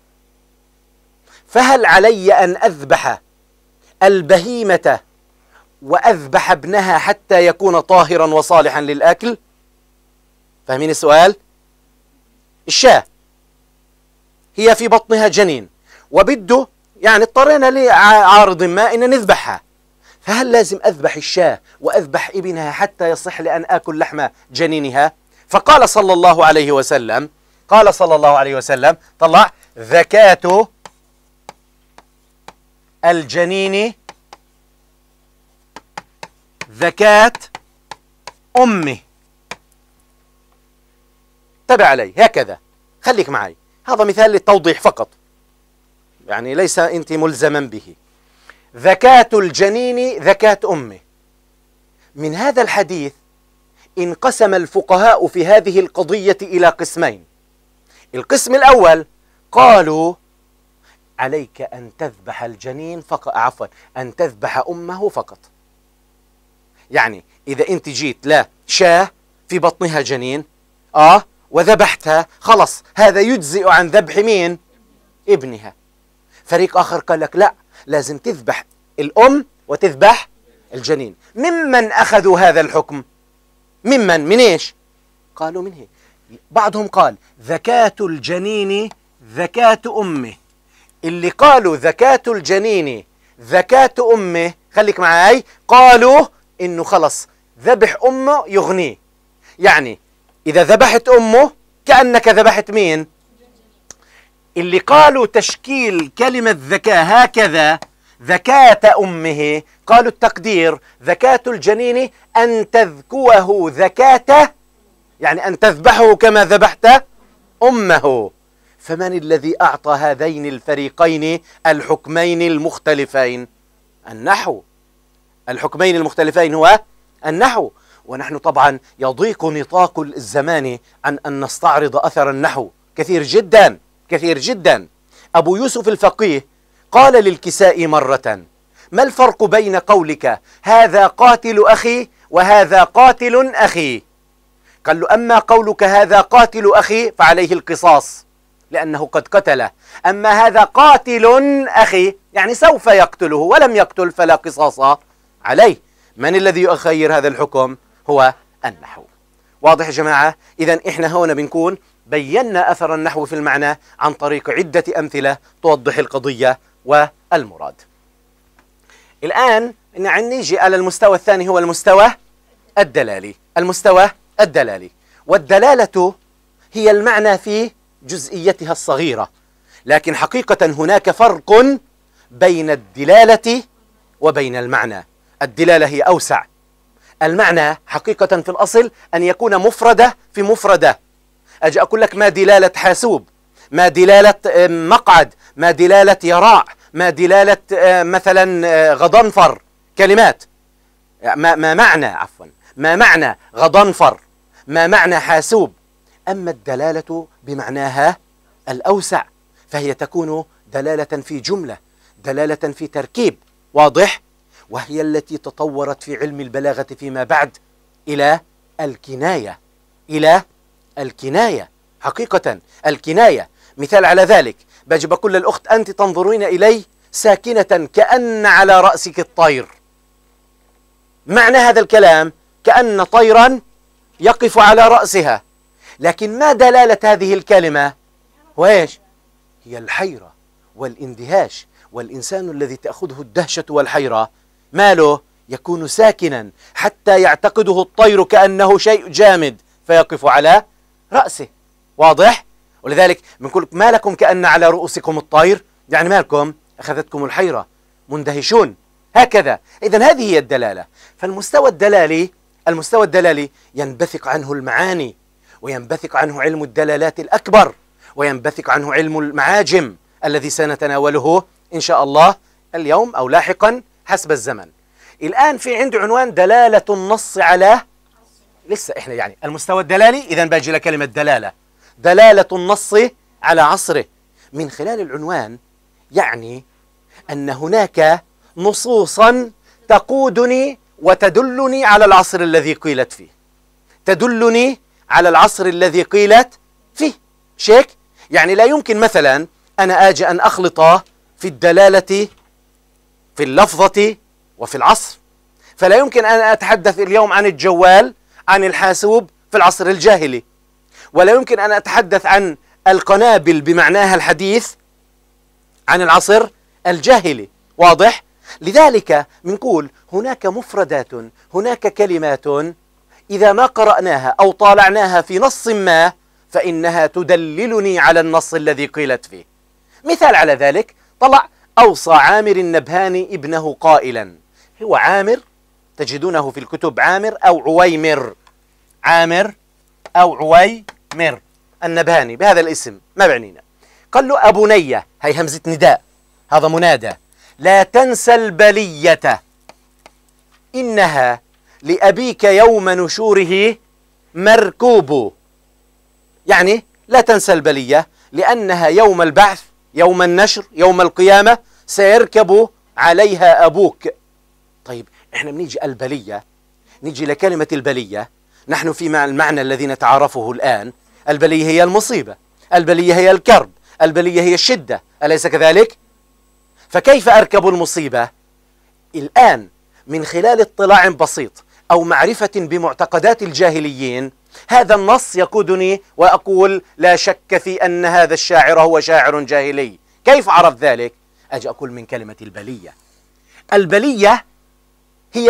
فهل علي أن أذبح البهيمة وأذبح ابنها حتى يكون طاهرا وصالحا للأكل؟ فاهمين السؤال؟ الشاة هي في بطنها جنين وبده يعني اضطرينا لعارض ما إن نذبحها، فهل لازم أذبح الشاة وأذبح ابنها حتى يصح لأن آكل لحم جنينها؟ فقال صلى الله عليه وسلم طلع زكاة الجنين زكاة أمه. تبع علي هكذا، خليك معي، هذا مثال للتوضيح فقط، يعني ليس أنت ملزما به. زكاة الجنين زكاة أمه. من هذا الحديث انقسم الفقهاء في هذه القضية إلى قسمين. القسم الأول قالوا عليك أن تذبح الجنين فقط، أن تذبح أمه فقط. يعني إذا أنت جيت لا شاة في بطنها جنين وذبحتها، خلص هذا يجزئ عن ذبح مين؟ ابنها. فريق آخر قال لك لا، لازم تذبح الأم وتذبح الجنين. ممن أخذوا هذا الحكم؟ من إيش؟ قالوا من هي. بعضهم قال زكاة الجنين زكاة أمه. اللي قالوا زكاة الجنين زكاة أمه خليك معي. قالوا إنه خلص ذبح أمه يغنيه، يعني إذا ذبحت أمه كأنك ذبحت مين؟ اللي قالوا تشكيل كلمة ذكاء هكذا، ذكاة أمه، قالوا التقدير ذكاة الجنين أن تذكوه ذكاته، يعني أن تذبحه كما ذبحت أمه. فمن الذي أعطى هذين الفريقين الحكمين المختلفين؟ النحو. الحكمين المختلفين هو النحو. ونحن طبعا يضيق نطاق الزمان عن أن نستعرض أثر النحو، كثير جدا كثير جدا. أبو يوسف الفقيه قال للكسائي مرة: ما الفرق بين قولك هذا قاتل أخي وهذا قاتل أخي؟ قال له: أما قولك هذا قاتل أخي فعليه القصاص لأنه قد قتله، أما هذا قاتل أخي يعني سوف يقتله ولم يقتل فلا قصاص عليه. من الذي يخير هذا الحكم؟ هو النحو. واضح يا جماعة؟ إذن إحنا هنا بنكون بينا أثر النحو في المعنى عن طريق عدة أمثلة توضح القضية والمراد. الآن نيجي على المستوى الثاني، هو المستوى الدلالي. المستوى الدلالي، والدلالة هي المعنى في جزئيتها الصغيرة، لكن حقيقة هناك فرق بين الدلالة وبين المعنى. الدلالة هي أوسع، المعنى حقيقة في الأصل أن يكون مفردة في مفردة. أجي أقول لك ما دلالة حاسوب، ما دلالة مقعد، ما دلالة يراع، ما دلالة مثلا غضنفر، كلمات. ما معنى غضنفر، ما معنى حاسوب. أما الدلالة بمعناها الأوسع فهي تكون دلالة في جملة، دلالة في تركيب. واضح؟ وهي التي تطورت في علم البلاغة فيما بعد إلى الكناية. إلى الكناية، حقيقة الكناية. مثال على ذلك، باجي بقول للأخت: أنت تنظرين إلي ساكنة كأن على رأسك الطير. معنى هذا الكلام كأن طيرا يقف على رأسها، لكن ما دلالة هذه الكلمة؟ وإيش؟ هي الحيرة والاندهاش. والإنسان الذي تأخذه الدهشة والحيرة ماله؟ يكون ساكنا حتى يعتقده الطير كأنه شيء جامد فيقف على رأسه. واضح؟ ولذلك بنقول: ما لكم كأن على رؤوسكم الطير، يعني ما لكم؟ أخذتكم الحيرة، مندهشون، هكذا. إذن هذه هي الدلالة. فالمستوى الدلالي، المستوى الدلالي ينبثق عنه المعاني، وينبثق عنه علم الدلالات الأكبر، وينبثق عنه علم المعاجم الذي سنتناوله إن شاء الله اليوم أو لاحقا حسب الزمن. الآن في عندي عنوان دلالة النص على، لسه إحنا يعني المستوى الدلالي. إذن باجي لكلمة دلالة، دلالة النص على عصره. من خلال العنوان يعني أن هناك نصوصا تقودني وتدلني على العصر الذي قيلت فيه، تدلني على العصر الذي قيلت فيه. شيك؟ يعني لا يمكن مثلا أنا آجي أن أخلط في الدلالة في اللفظة وفي العصر. فلا يمكن أن أتحدث اليوم عن الجوال، عن الحاسوب في العصر الجاهلي، ولا يمكن أن أتحدث عن القنابل بمعناها الحديث عن العصر الجاهلي. واضح؟ لذلك بنقول هناك مفردات، هناك كلمات إذا ما قرأناها أو طالعناها في نص ما فإنها تدللني على النص الذي قيلت فيه. مثال على ذلك: طلع أوصى عامر النبهاني ابنه قائلا. هو عامر، تجدونه في الكتب عامر أو عويمر، عامر أو عويمر النبهاني بهذا الاسم، ما بعنينا. قال له: أبنية، هي همزة نداء، هذا منادى، لا تنسى البلية إنها لأبيك يوم نشوره مركوب. يعني لا تنسى البلية لأنها يوم البعث، يوم النشر، يوم القيامة سيركب عليها أبوك. طيب إحنا بنيجي البلية، نيجي لكلمة البلية. نحن في المعنى الذي نتعرفه الآن، البلية هي المصيبة، البلية هي الكرب، البلية هي الشدة، أليس كذلك؟ فكيف أركب المصيبة؟ الآن من خلال اطلاع بسيط أو معرفة بمعتقدات الجاهليين هذا النص يقودني وأقول لا شك في أن هذا الشاعر هو شاعر جاهلي. كيف عرف ذلك؟ أجي أقول من كلمة البلية. البلية هي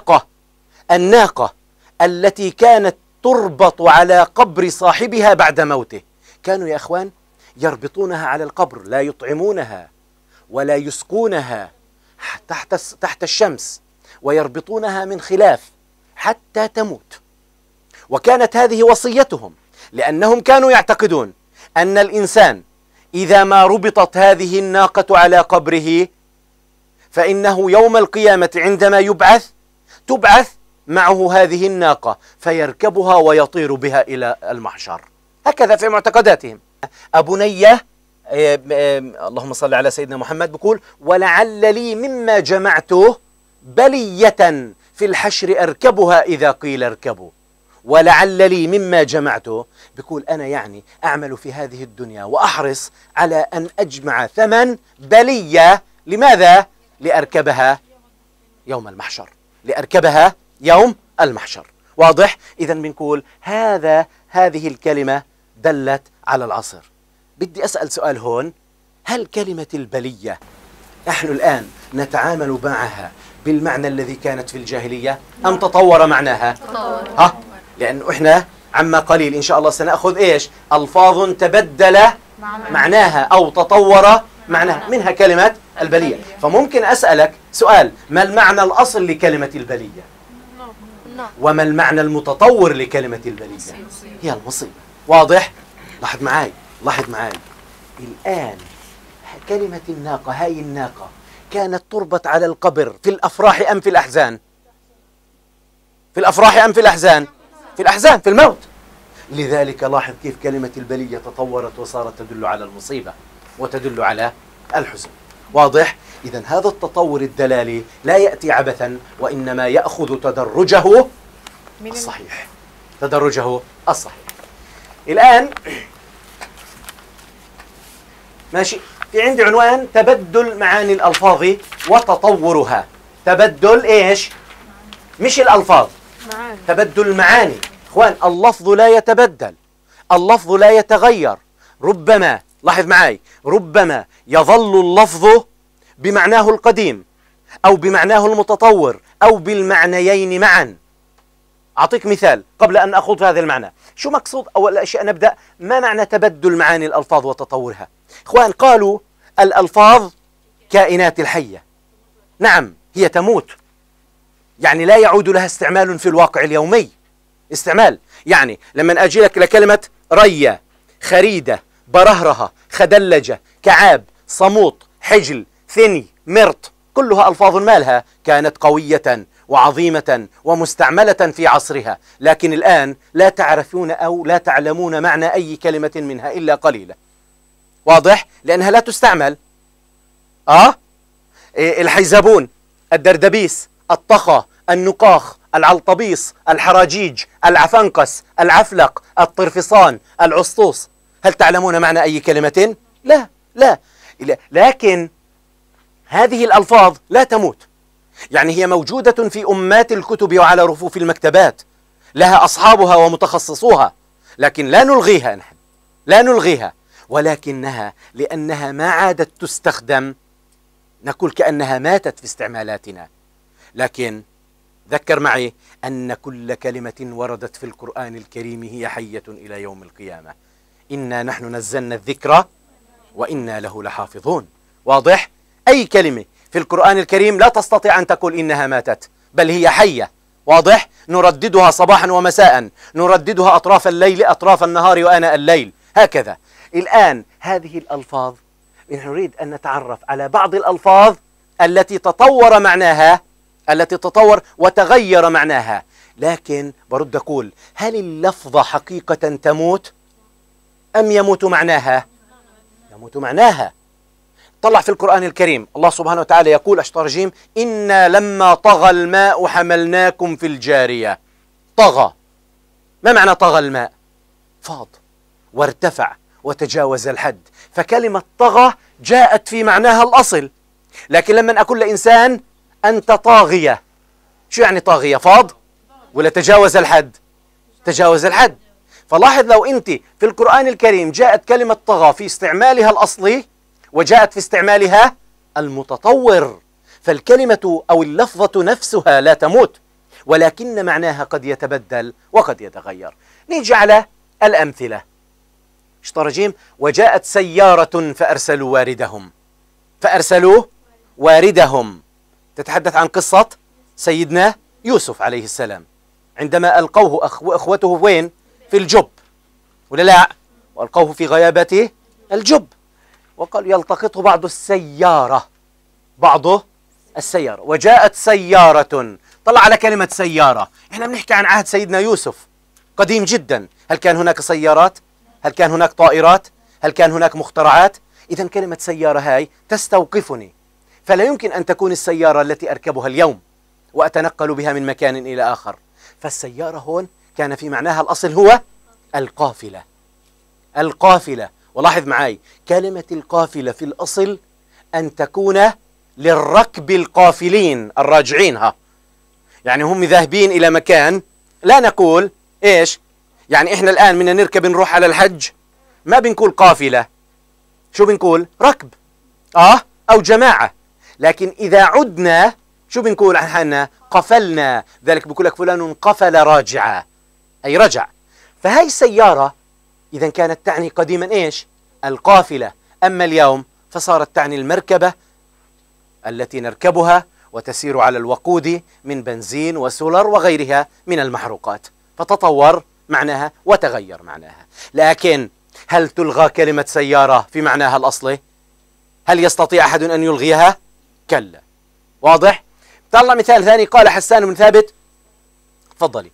الناقة التي كانت تربط على قبر صاحبها بعد موته. كانوا يا أخوان يربطونها على القبر، لا يطعمونها ولا يسقونها تحت الشمس، ويربطونها من خلاف حتى تموت. وكانت هذه وصيتهم، لأنهم كانوا يعتقدون أن الإنسان إذا ما ربطت هذه الناقة على قبره فإنه يوم القيامة عندما تبعث معه هذه الناقة فيركبها ويطير بها إلى المحشر. هكذا في معتقداتهم. أبو نية اللهم صل على سيدنا محمد بيقول: ولعل لي مما جمعته بلية في الحشر أركبها إذا قيل اركبوا. ولعل لي مما جمعته، بيقول أنا يعني أعمل في هذه الدنيا وأحرص على أن أجمع ثمن بلية. لماذا؟ لأركبها يوم المحشر، لأركبها يوم المحشر. واضح؟ إذا بنقول هذه الكلمة دلت على العصر. بدي أسأل سؤال هون: هل كلمة البلية نحن الآن نتعامل معها بالمعنى الذي كانت في الجاهلية أم تطور معناها؟ تطور. لأنه إحنا عما قليل إن شاء الله سنأخذ إيش؟ ألفاظ تبدل معناها أو تطور معناها، منها كلمة البلية. فممكن أسألك سؤال: ما المعنى الأصل لكلمة البلية؟ وما المعنى المتطور لكلمة البلية؟ هي المصيبة. واضح؟ لاحظ معاي الآن كلمة الناقة، هاي الناقة كانت تربط على القبر في الأفراح أم في الأحزان؟ في الأفراح أم في الأحزان؟ في الأحزان، في الموت. لذلك لاحظ كيف كلمة البلية تطورت وصارت تدل على المصيبة وتدل على الحزن. واضح؟ إذن هذا التطور الدلالي لا يأتي عبثا، وإنما يأخذ تدرجه الصحيح. الآن ماشي، في عندي عنوان: تبدل معاني الألفاظ وتطورها. تبدل إيش؟ مش الألفاظ، تبدل المعاني. إخوان، اللفظ لا يتبدل، اللفظ لا يتغير. ربما، لاحظ معي، ربما يظل اللفظ بمعناه القديم أو بمعناه المتطور أو بالمعنيين معا. أعطيك مثال قبل أن أخوض في هذا المعنى. شو مقصود؟ أول أشياء نبدأ، ما معنى تبدل معاني الألفاظ وتطورها؟ إخوان، قالوا الألفاظ كائنات الحية. نعم، هي تموت، يعني لا يعود لها استعمال في الواقع اليومي. استعمال يعني لما أجي لك لكلمة رية، خريدة، برهرهة، خدلجة، كعاب، صموط، حجل، ثني، مرط، كلها ألفاظ مالها كانت قوية وعظيمة ومستعملة في عصرها، لكن الآن لا تعرفون أو لا تعلمون معنى أي كلمة منها إلا قليلة. واضح؟ لأنها لا تستعمل. الحيزبون، الدردبيس، الطخة، النقاخ، العلطبيص، الحراجيج، العفنقس، العفلق، الطرفصان، العسطوس. هل تعلمون معنى أي كلمة؟ لا. لكن هذه الألفاظ لا تموت، يعني هي موجودة في أمات الكتب وعلى رفوف المكتبات، لها أصحابها ومتخصصوها، لكن لا نلغيها، ولكنها لأنها ما عادت تستخدم نقول كأنها ماتت في استعمالاتنا. لكن ذكر معي أن كل كلمة وردت في القرآن الكريم هي حية إلى يوم القيامة. إنا نحن نزلنا الذكر وإنا له لحافظون. واضح؟ أي كلمة في القرآن الكريم لا تستطيع أن تقول إنها ماتت، بل هي حية. واضح؟ نرددها صباحا ومساء، نرددها أطراف الليل أطراف النهار وآناء الليل، هكذا. الآن هذه الألفاظ نريد أن نتعرف على بعض الألفاظ التي تطور وتغير معناها. لكن برد أقول: هل اللفظة حقيقة تموت أم يموت معناها؟ يموت معناها. طلع في القرآن الكريم الله سبحانه وتعالى يقول: أشطرجيم: إنا لما طغى الماء حملناكم في الجارية. طغى، ما معنى طغى الماء؟ فاض وارتفع وتجاوز الحد. فكلمة طغى جاءت في معناها الأصل، لكن لما أقول لإنسان أنت طاغية، شو يعني طاغية؟ فاض ولا تجاوز الحد؟ تجاوز الحد. فلاحظ لو أنت في القرآن الكريم جاءت كلمة طغى في استعمالها الأصلي وجاءت في استعمالها المتطور، فالكلمة أو اللفظة نفسها لا تموت، ولكن معناها قد يتبدل وقد يتغير. نيجي على الأمثلة. اشترجيم وجاءت سيارة فأرسلوا واردهم تتحدث عن قصة سيدنا يوسف عليه السلام عندما ألقوه أخوته وين؟ في الجب، ولا لا؟ وألقوه في غيابته الجب، وقال يلتقطه بعض السيارة. وجاءت سيارة، طلع على كلمة سيارة. احنا بنحكي عن عهد سيدنا يوسف قديم جدا. هل كان هناك سيارات؟ هل كان هناك طائرات؟ هل كان هناك مخترعات؟ إذا كلمة سيارة هاي تستوقفني، فلا يمكن أن تكون السيارة التي أركبها اليوم وأتنقل بها من مكان إلى آخر. فالسيارة هون كان في معناها الأصل هو القافلة. ولاحظ معي كلمة القافلة في الأصل أن تكون للركب القافلين الراجعين، يعني هم ذاهبين إلى مكان. لا نقول إيش؟ يعني إحنا الآن بدنا نركب نروح على الحج، ما بنقول قافلة، شو بنقول؟ ركب أو جماعة. لكن إذا عدنا شو بنقول عن حالنا؟ قفلنا. ذلك بقول لك فلان قفل راجعا، أي رجع. فهي السيارة إذا كانت تعني قديما إيش؟ القافلة. أما اليوم فصارت تعني المركبة التي نركبها وتسير على الوقود من بنزين وسولر وغيرها من المحروقات، فتطور معناها وتغير معناها. لكن هل تلغى كلمة سيارة في معناها الأصلي؟ هل يستطيع أحد أن يلغيها؟ كلا. واضح؟ طلع مثال ثاني. قال حسان بن ثابت، تفضلي.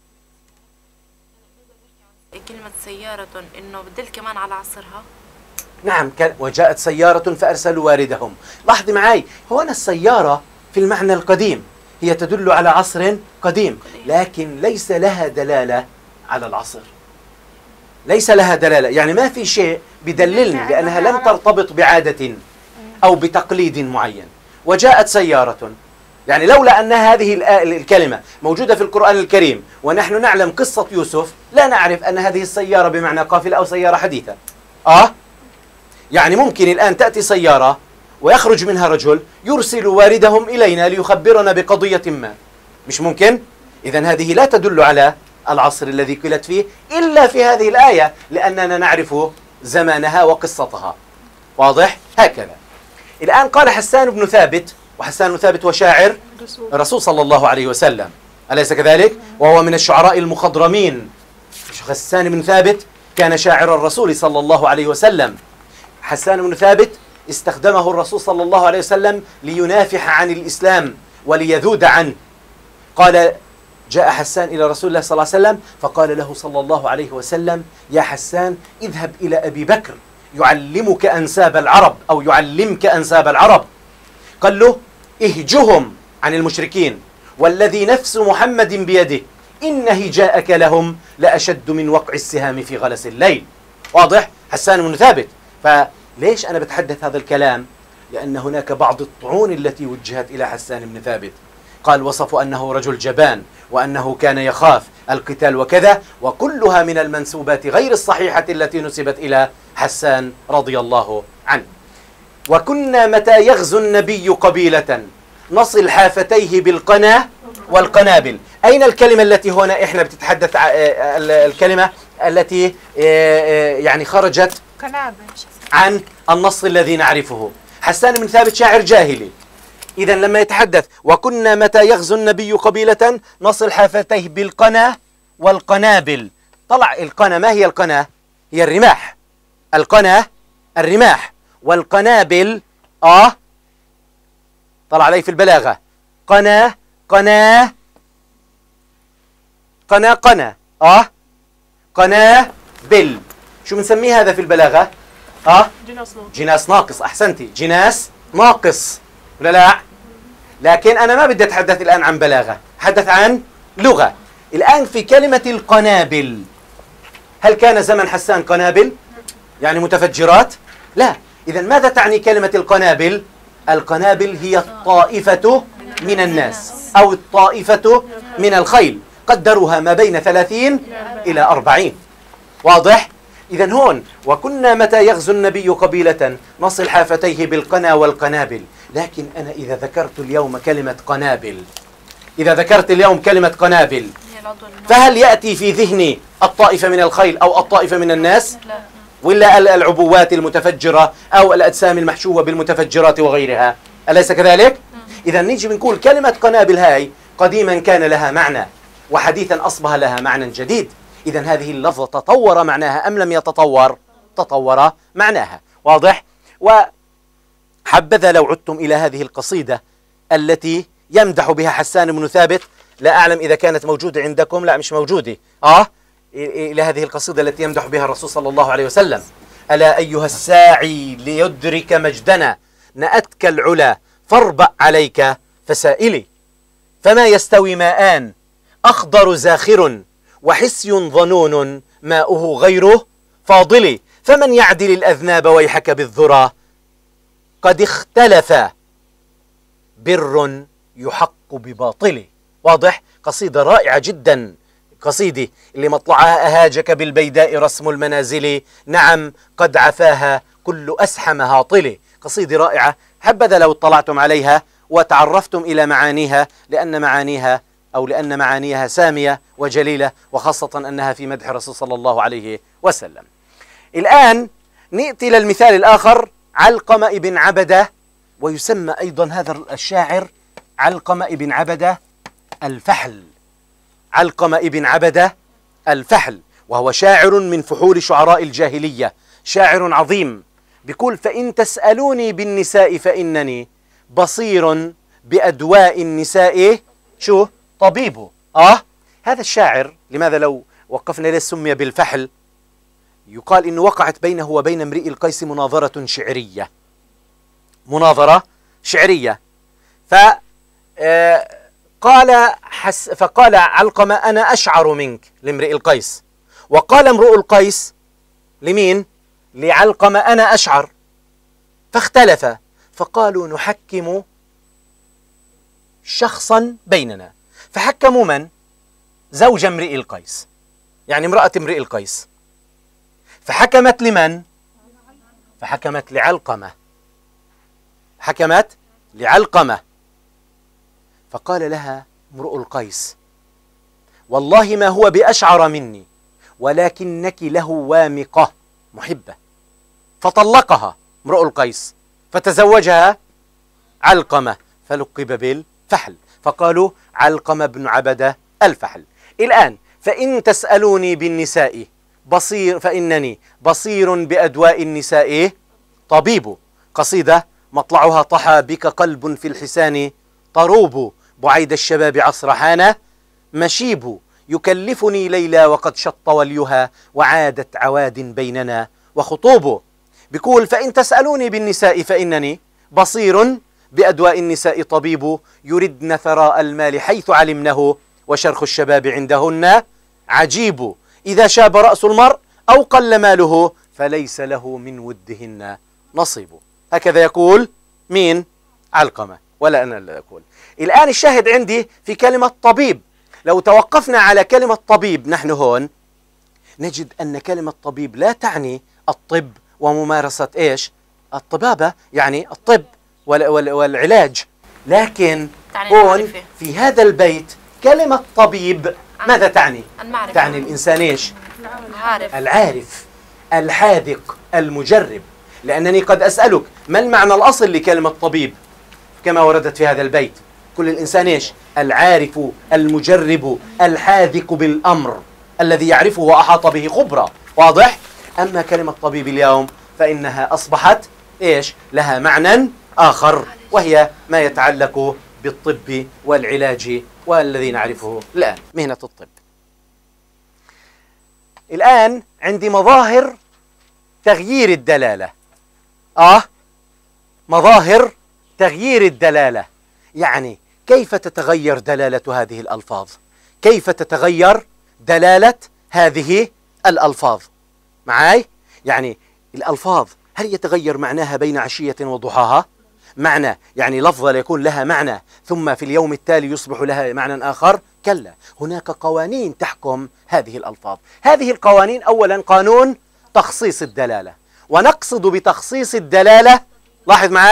كلمة سيارة إنه بدل كمان على عصرها. نعم، وجاءت سيارة فأرسلوا واردهم. لاحظي معي هنا السيارة في المعنى القديم هي تدل على عصر قديم، لكن ليس لها دلالة على العصر، ليس لها دلالة، يعني ما في شيء بدللني لأنها لم ترتبط بعادة أو بتقليد معين. وجاءت سيارة، يعني لولا أن هذه الكلمة موجودة في القرآن الكريم ونحن نعلم قصة يوسف لا نعرف أن هذه السيارة بمعنى قافلة أو سيارة حديثة. يعني ممكن الآن تأتي سيارة ويخرج منها رجل يرسل واردهم إلينا ليخبرنا بقضية ما، مش ممكن؟ إذن هذه لا تدل على العصر الذي قيلت فيه إلا في هذه الآية، لأننا نعرف زمانها وقصتها. واضح؟ هكذا. الآن قال حسان بن ثابت، وحسان بن ثابت وشاعر الرسول صلى الله عليه وسلم، أليس كذلك؟ وهو من الشعراء المخضرمين. حسان بن ثابت كان شاعر الرسول صلى الله عليه وسلم. حسان بن ثابت استخدمه الرسول صلى الله عليه وسلم لينافح عن الإسلام وليذود عنه. قال جاء حسان إلى رسول الله صلى الله عليه وسلم فقال له صلى الله عليه وسلم: يا حسان اذهب إلى أبي بكر يعلمك أنساب العرب أو يعلمك أنساب العرب. قال له: اهجهم عن المشركين والذي نفس محمد بيده إن هجاءك لهم لأشد من وقع السهام في غلس الليل. واضح؟ حسان بن ثابت. فليش أنا بتحدث هذا الكلام؟ لأن هناك بعض الطعون التي وجهت إلى حسان بن ثابت. قال وصفوا أنه رجل جبان وأنه كان يخاف القتال وكذا، وكلها من المنسوبات غير الصحيحة التي نسبت إلى حسان رضي الله عنه. وكنا متى يغزو النبي قبيلة نصل حافتيه بالقنا والقنابل. أين الكلمة التي هنا إحنا بتتحدث الكلمة التي يعني خرجت عن النص الذي نعرفه؟ حسان بن ثابت شاعر جاهلي. إذا لما يتحدث وكنا متى يغزو النبي قبيلة نصل حافتيه بالقنا والقنابل، طلع القنا. ما هي القنا؟ هي الرماح. القنا الرماح، والقنابل طلع عليه في البلاغة قنا قنا قنا قنا قنابل. شو بنسميه هذا في البلاغة؟ جناس ناقص. أحسنتي، جناس ناقص ولا لا؟ لكن أنا ما بدي أتحدث الآن عن بلاغة، أتحدث عن لغة. الآن في كلمة القنابل، هل كان زمن حسان قنابل يعني متفجرات؟ لا. إذا ماذا تعني كلمة القنابل؟ القنابل هي الطائفة من الناس أو الطائفة من الخيل، قدروها ما بين 30 إلى 40. واضح؟ إذا هون وكنا متى يغزو النبي قبيلة نصل حافتيه بالقنا والقنابل. لكن أنا إذا ذكرت اليوم كلمة قنابل، إذا ذكرت اليوم كلمة قنابل، فهل يأتي في ذهني الطائفة من الخيل أو الطائفة من الناس؟ لا. ولا العبوات المتفجرة أو الأجسام المحشوة بالمتفجرات وغيرها؟ أليس كذلك؟ إذا نيجي بنقول كلمة قنابل هاي قديما كان لها معنى، وحديثا أصبح لها معنى جديد. إذا هذه اللفظة تطور معناها أم لم يتطور؟ تطور معناها. واضح؟ وحبذا لو عدتم إلى هذه القصيدة التي يمدح بها حسان بن ثابت، لا أعلم إذا كانت موجودة عندكم. لا، مش موجودة. إلى هذه القصيدة التي يمدح بها الرسول صلى الله عليه وسلم: ألا أيها الساعي ليدرك مجدنا، نأتك العلا فاربأ عليك فسائلي، فما يستوي ماءان أخضر زاخر، وحسي ظنون ماؤه غيره فاضل، فمن يعدل الأذناب ويحك بالذرى، قد اختلف بر يحق بباطل. واضح؟ قصيدة رائعة جدا، قصيدة اللي مطلعها أهاجك بالبيداء رسم المنازل، نعم قد عفاها كل أسحم هاطل. قصيدة رائعة، حبذا لو اطلعتم عليها وتعرفتم إلى معانيها، لأن معانيها سامية وجليلة، وخاصة أنها في مدح الرسول صلى الله عليه وسلم. الآن نأتي للمثال الآخر: علقمة بن عبدة، ويسمى أيضا هذا الشاعر علقمة بن عبدة الفحل. علقمة بن عبدة الفحل، وهو شاعر من فحول شعراء الجاهلية، شاعر عظيم. بيقول: فإن تسألوني بالنساء فإنني بصير بأدواء النساء شو طبيب. هذا الشاعر لماذا لو وقفنا ليه سمي بالفحل؟ يقال إنه وقعت بينه وبين امرئ القيس مناظرة شعرية، فقال علقمة: أنا أشعر منك لامرئ القيس. وقال امرؤ القيس لمين؟ لعلقمة: أنا أشعر. فاختلف، فقالوا: نحكم شخصا بيننا. فحكموا من؟ زوج امرئ القيس، يعني امرأة امرئ القيس. فحكمت لمن؟ فحكمت لعلقمة. فقال لها امرؤ القيس: والله ما هو بأشعر مني، ولكنك له وامقة محبة. فطلقها امرؤ القيس، فتزوجها علقمة، فلقب بالفحل، فقالوا علقمة بن عبدة الفحل. الآن: فإن تسألوني بالنساء بصير فإنني بصير بأدواء النساء طبيب. قصيدة مطلعها: طحى بك قلب في الحسان طروب، بعيد الشباب عصر حان مشيب، يكلفني ليلى وقد شط وليها، وعادت عواد بيننا وخطوب. بيقول: فإن تسألوني بالنساء فإنني بصير بأدواء النساء طبيب، يردن ثراء المال حيث علمنه، وشرخ الشباب عندهن عجيب، إذا شاب رأس المرء أو قل ماله، فليس له من ودهن نصيب. هكذا يقول مين؟ علقمة، ولا أنا لا أقول. الآن الشاهد عندي في كلمة طبيب. لو توقفنا على كلمة طبيب نحن هون نجد أن كلمة طبيب لا تعني الطب وممارسة إيش؟ الطبابة، يعني الطب والعلاج، لكن هون في هذا البيت كلمة طبيب ماذا تعني؟ تعني الإنسان إيش؟ العارف، الحاذق، المجرب. لأنني قد أسألك: ما المعنى الأصل لكلمة طبيب كما وردت في هذا البيت؟ كل الإنسان إيش؟ العارف، المجرب، الحاذق بالأمر، الذي يعرفه وأحاط به خبرة. واضح؟ أما كلمة طبيب اليوم فإنها أصبحت إيش؟ لها معنى آخر، وهي ما يتعلق بالطب والعلاج والذي نعرفه الآن، مهنة الطب. الآن عندي مظاهر تغيير الدلالة. مظاهر تغيير الدلالة، يعني كيف تتغير دلالة هذه الألفاظ؟ كيف تتغير دلالة هذه الألفاظ؟ معاي؟ يعني الألفاظ هل يتغير معناها بين عشية وضحاها؟ معنى يعني لفظة يكون لها معنى ثم في اليوم التالي يصبح لها معنى آخر؟ كلا، هناك قوانين تحكم هذه الألفاظ. هذه القوانين: أولا قانون تخصيص الدلالة، ونقصد بتخصيص الدلالة، لاحظ معي،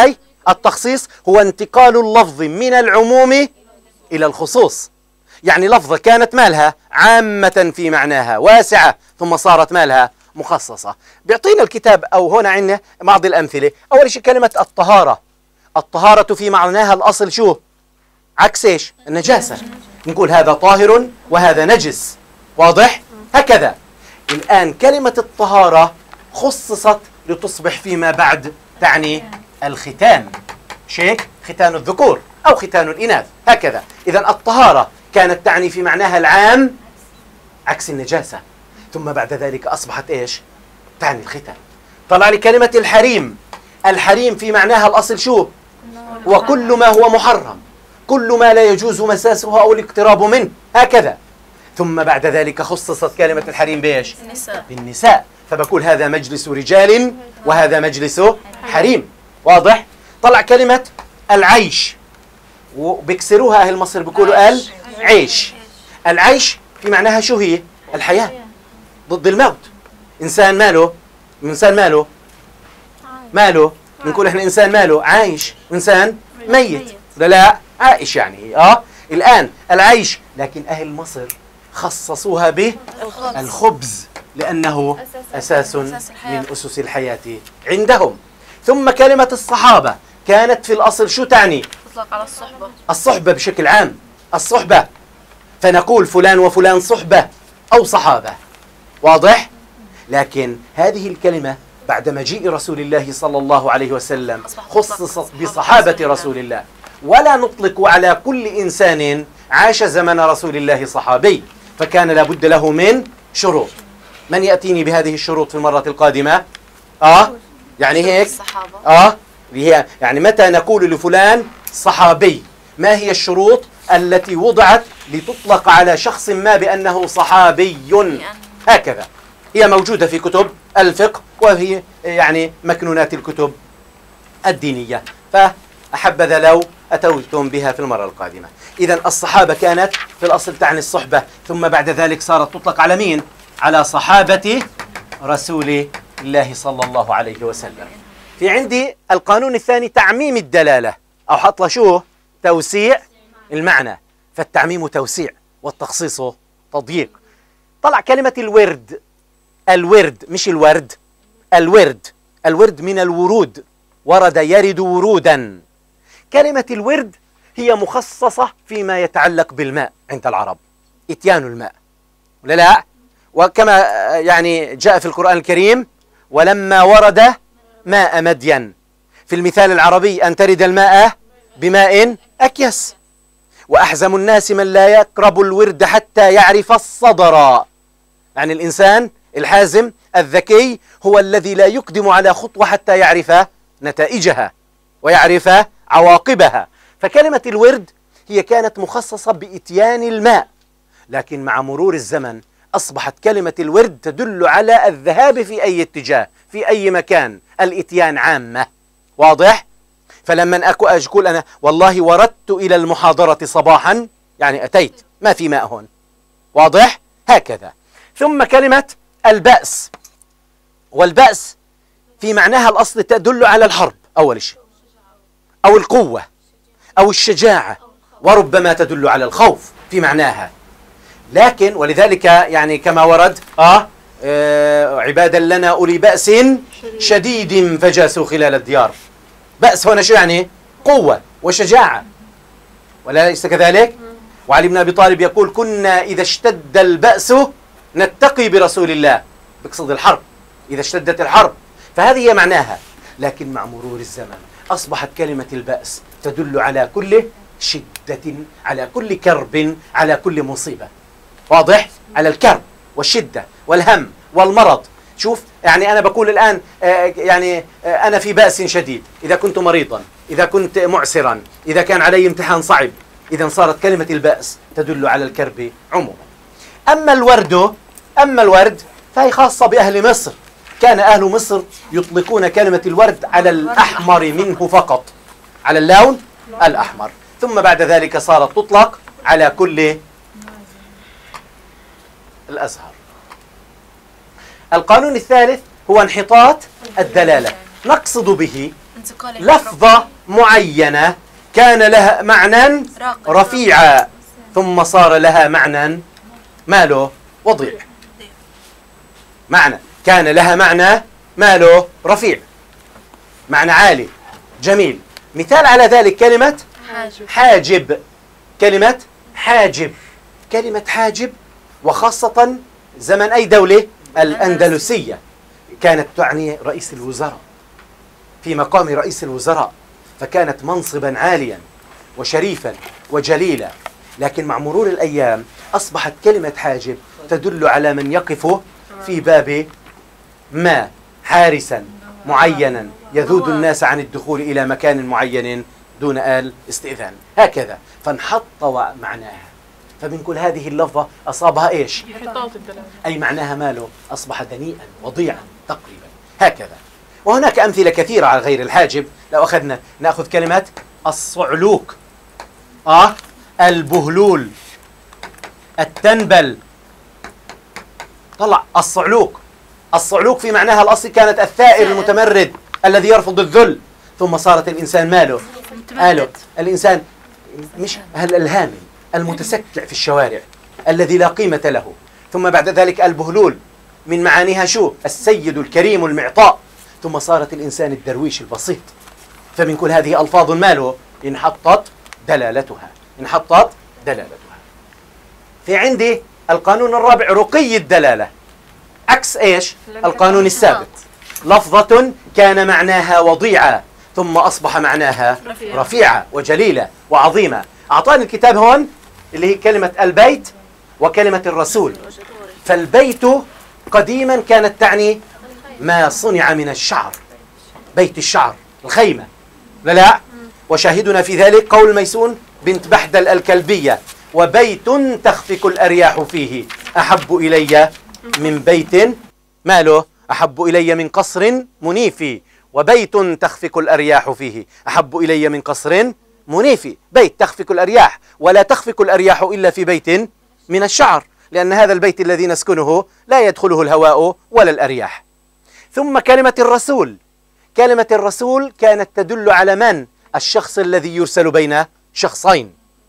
التخصيص هو انتقال اللفظ من العموم إلى الخصوص. يعني لفظة كانت مالها عامة في معناها واسعة، ثم صارت مالها مخصصة. بيعطينا الكتاب أو هنا عندنا بعض الأمثلة. أول شيء كلمة الطهارة. الطهارة في معناها الأصل شو؟ عكس إيش؟ النجاسة. نقول هذا طاهر وهذا نجس. واضح؟ هكذا. الآن كلمة الطهارة خصصت لتصبح فيما بعد تعني الختان. شيك ختان الذكور أو ختان الإناث، هكذا. إذن الطهارة كانت تعني في معناها العام عكس النجاسة، ثم بعد ذلك أصبحت إيش؟ تعني الختان. طلع لي كلمة الحريم. الحريم في معناها الأصل شو؟ وكل ما هو محرم، كل ما لا يجوز مساسه أو الاقتراب منه، هكذا. ثم بعد ذلك خصصت كلمة الحريم بإيش؟ بالنساء. فبقول هذا مجلس رجال وهذا مجلس حريم. واضح؟ طلع كلمة العيش، وبيكسروها أهل مصر بيقولوا العيش. العيش في معناها شو هي؟ الحياة ضد الموت. إنسان ماله؟ إنسان ماله؟ ماله؟ بنقول إحنا إنسان ماله؟ عايش، وإنسان ميت. لا عايش يعني الآن العيش، لكن أهل مصر خصصوها بالخبز لأنه أساس من أسس الحياة عندهم. ثم كلمة الصحابة كانت في الأصل شو تعني؟ تطلق على الصحبة. الصحبة بشكل عام، الصحبة، فنقول فلان وفلان صحبة أو صحابة. واضح؟ لكن هذه الكلمة بعد مجيء رسول الله صلى الله عليه وسلم خصصت بصحابة رسول الله، ولا نطلق على كل إنسان عاش زمن رسول الله صحابي، فكان لابد له من شروط. من يأتيني بهذه الشروط في المرة القادمة؟ يعني هيك هي يعني متى نقول لفلان صحابي؟ ما هي الشروط التي وضعت لتطلق على شخص ما بأنه صحابي؟ هكذا هي موجودة في كتب الفقه وفي يعني مكنونات الكتب الدينية، فأحبذا لو أتوتم بها في المرة القادمة. إذن الصحابة كانت في الأصل تعني الصحبة، ثم بعد ذلك صارت تطلق على مين؟ على صحابة رسول الله صلى الله عليه وسلم. في عندي القانون الثاني تعميم الدلالة، أو حط شو؟ توسيع المعنى. فالتعميم توسيع والتخصيص تضييق. طلع كلمة الورد. الورد مش الورد، الورد. الورد من الورود، ورد يرد ورودا. كلمة الورد هي مخصصة فيما يتعلق بالماء عند العرب، إتيان الماء، ولا لا؟ وكما يعني جاء في القرآن الكريم ولما ورد ماء مدين، في المثال العربي أن ترد الماء بماء أكيس. وأحزم الناس من لا يقرب الورد حتى يعرف الصدر. يعني الإنسان الحازم الذكي هو الذي لا يقدم على خطوة حتى يعرف نتائجها ويعرف عواقبها. فكلمة الورد هي كانت مخصصة بإتيان الماء، لكن مع مرور الزمن أصبحت كلمة الورد تدل على الذهاب في أي اتجاه في أي مكان، الإتيان عامة. واضح؟ فلما أقول أنا والله وردت إلى المحاضرة صباحا، يعني أتيت، ما في ماء هون. واضح؟ هكذا. ثم كلمة البأس، والبأس في معناها الأصل تدل على الحرب أول شيء، أو القوة أو الشجاعة، وربما تدل على الخوف في معناها. لكن ولذلك يعني كما ورد عبادا لنا أولي بأس شديد فجاسوا خلال الديار. بأس هنا شو يعني؟ قوة وشجاعة، ولا ليس كذلك؟ وعلي بن أبي طالب يقول كنا إذا اشتد البأس نتقي برسول الله، بقصد الحرب، إذا اشتدت الحرب، فهذه هي معناها. لكن مع مرور الزمن أصبحت كلمة البأس تدل على كل شدة، على كل كرب، على كل مصيبة. واضح؟ على الكرب والشدة والهم والمرض. شوف يعني أنا بقول الآن أنا في بأس شديد، إذا كنت مريضا، إذا كنت معسرا، إذا كان علي امتحان صعب، إذا صارت كلمة البأس تدل على الكرب عموما. أما الورد فهي خاصة بأهل مصر. كان أهل مصر يطلقون كلمة الورد على الأحمر منه فقط، على اللون الأحمر، ثم بعد ذلك صارت تطلق على كل الأزهار. القانون الثالث هو انحطاط الدلالة، نقصد به لفظة معينة كان لها معنى رفيعا ثم صار لها معنى ماله وضيع. معنى كان لها معنى ماله رفيع، معنى عالي جميل. مثال على ذلك كلمة حاجب. كلمة حاجب، كلمة حاجب، وخاصة زمن أي دولة؟ الأندلسية. كانت تعني رئيس الوزراء، في مقام رئيس الوزراء، فكانت منصبا عاليا وشريفا وجليلا. لكن مع مرور الأيام أصبحت كلمة حاجب تدل على من يقف في باب ما حارسا معينا يذود الناس عن الدخول إلى مكان معين دون الاستئذان، هكذا. فانحط معناها، فبنقول هذه اللفظة أصابها إيش؟ أي معناها ماله أصبح دنيئا وضيعا تقريبا، هكذا. وهناك أمثلة كثيرة على غير الحاجب. لو نأخذ كلمة الصعلوك، البهلول، التنبل. طلع الصعلوك. الصعلوك في معناها الأصلي كانت الثائر المتمرد الذي يرفض الذل، ثم صارت الإنسان ماله الإنسان مش الهامل المتسكع في الشوارع الذي لا قيمة له. ثم بعد ذلك البهلول من معانيها شو؟ السيد الكريم المعطاء. ثم صارت الإنسان الدرويش البسيط. فمن كل هذه ألفاظ ماله انحطت دلالتها، انحطت دلالتها. في عندي القانون الرابع رقي الدلالة، عكس إيش؟ القانون السابق. لفظة كان معناها وضيعة ثم أصبح معناها رفيعة وجليلة وعظيمة. أعطاني الكتاب هون اللي هي كلمة البيت وكلمة الرسول. فالبيت قديما كانت تعني ما صنع من الشعر، بيت الشعر، الخيمة، لا. وشاهدنا في ذلك قول ميسون بنت بحدل الكلبية: وبيت تخفق الأرياح فيه أحب إلي من بيت ماله أحب إلي من قصر منيف. وبيت تخفق الأرياح فيه أحب إلي من قصر منيف. بيت تخفق الأرياح، ولا تخفق الأرياح إلا في بيت من الشعر، لأن هذا البيت الذي نسكنه لا يدخله الهواء ولا الأرياح. ثم كلمة الرسول. كلمة الرسول كانت تدل على من؟ الشخص الذي يرسل بين شخصين،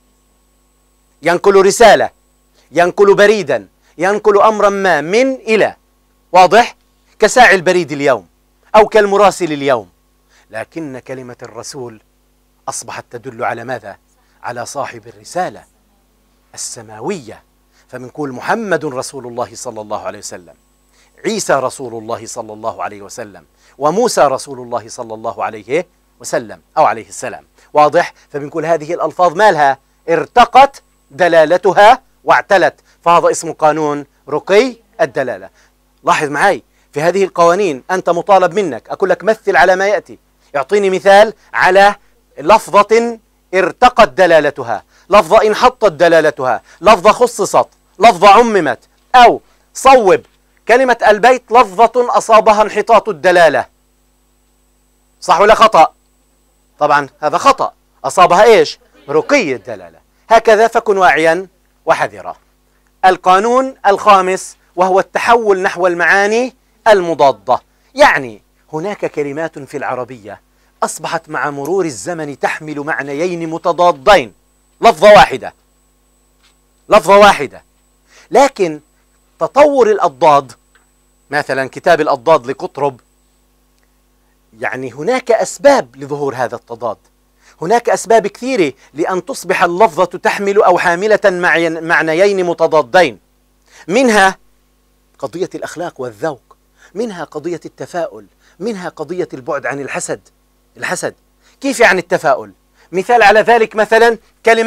ينقل رسالة، ينقل بريدا، ينقل أمرا ما من إلى، واضح؟ كساعي البريد اليوم أو كالمراسل اليوم. لكن كلمة الرسول أصبحت تدل على ماذا؟ على صاحب الرسالة السماوية. فمنقول محمد رسول الله صلى الله عليه وسلم، عيسى رسول الله صلى الله عليه وسلم، وموسى رسول الله صلى الله عليه وسلم أو عليه السلام، واضح؟ فبنقول هذه الألفاظ مالها ارتقت دلالتها واعتلت، فهذا اسمه قانون رقي الدلالة. لاحظ معي في هذه القوانين أنت مطالب منك أقول لك مثل على ما يأتي. يعطيني مثال على لفظة ارتقت دلالتها، لفظة انحطت دلالتها، لفظة خصصت، لفظة عممت. أو صوب كلمة البيت لفظة أصابها انحطاط الدلالة، صح ولا خطأ؟ طبعا هذا خطأ، أصابها إيش؟ رقي الدلالة. هكذا فكن واعيا وحذرا. القانون الخامس وهو التحول نحو المعاني المضادة. يعني هناك كلمات في العربية أصبحت مع مرور الزمن تحمل معنيين متضادين، لفظة واحدة، لفظة واحدة، لكن تطور الأضداد، مثلا كتاب الأضداد لقطرب، يعني هناك أسباب لظهور هذا التضاد، هناك أسباب كثيرة لأن تصبح اللفظة تحمل أو حاملة معنيين متضادين. منها قضية الأخلاق والذوق، منها قضية التفاؤل، منها قضية البعد عن الحسد. الحسد كيف يعني التفاؤل؟ مثال على ذلك مثلا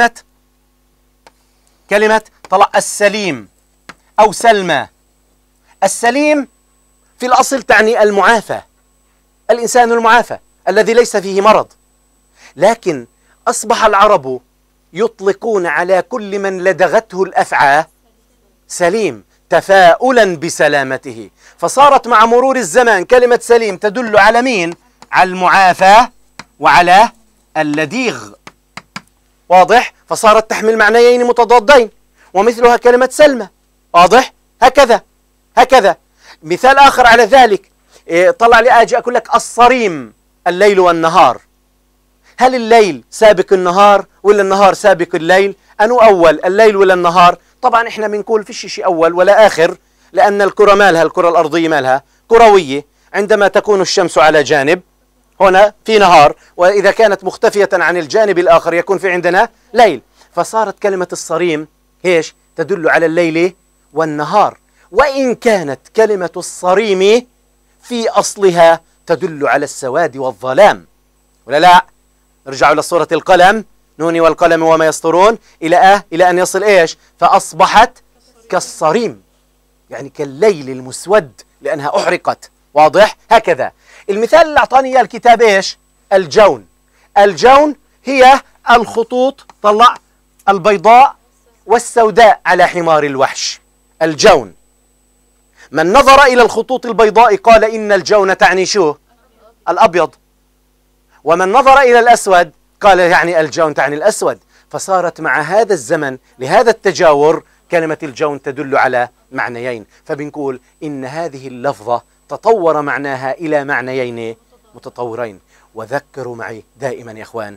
كلمة طلع السليم أو سلمى. السليم في الأصل تعني المعافى، الإنسان المعافى الذي ليس فيه مرض، لكن أصبح العرب يطلقون على كل من لدغته الأفعى سليم، تفاؤلا بسلامته، فصارت مع مرور الزمان كلمة سليم تدل على مين؟ على المعافى وعلى اللديغ، واضح؟ فصارت تحمل معنيين متضادين. ومثلها كلمة سلمى، واضح؟ هكذا. مثال آخر على ذلك، طلع لي أجي أقول لك الصريم الليل والنهار. هل الليل سابق النهار ولا النهار سابق الليل؟ أنو أول، الليل ولا النهار؟ طبعا إحنا بنقول فيش شيء أول ولا آخر، لأن الكرة مالها، الكرة الأرضية مالها كروية. عندما تكون الشمس على جانب هنا في نهار، وإذا كانت مختفية عن الجانب الآخر يكون في عندنا ليل. فصارت كلمة الصريم إيش؟ تدل على الليل والنهار، وإن كانت كلمة الصريم في أصلها تدل على السواد والظلام، ولا لا؟ ارجعوا لسورة القلم، نون والقلم وما يسطرون، إلى أن يصل إيش؟ فأصبحت كالصريم، يعني كالليل المسود لأنها أحرقت. واضح؟ هكذا. المثال اللي أعطاني إياه الكتاب إيش؟ الجون. الجون هي الخطوط، طلع، البيضاء والسوداء على حمار الوحش. الجون، من نظر إلى الخطوط البيضاء قال إن الجون تعني شو؟ الأبيض. ومن نظر إلى الأسود قال يعني الجون تعني الأسود. فصارت مع هذا الزمن لهذا التجاور كلمة الجون تدل على معنيين. فبنقول إن هذه اللفظة تطور معناها إلى معنيين متطورين. وذكروا معي دائما يا إخوان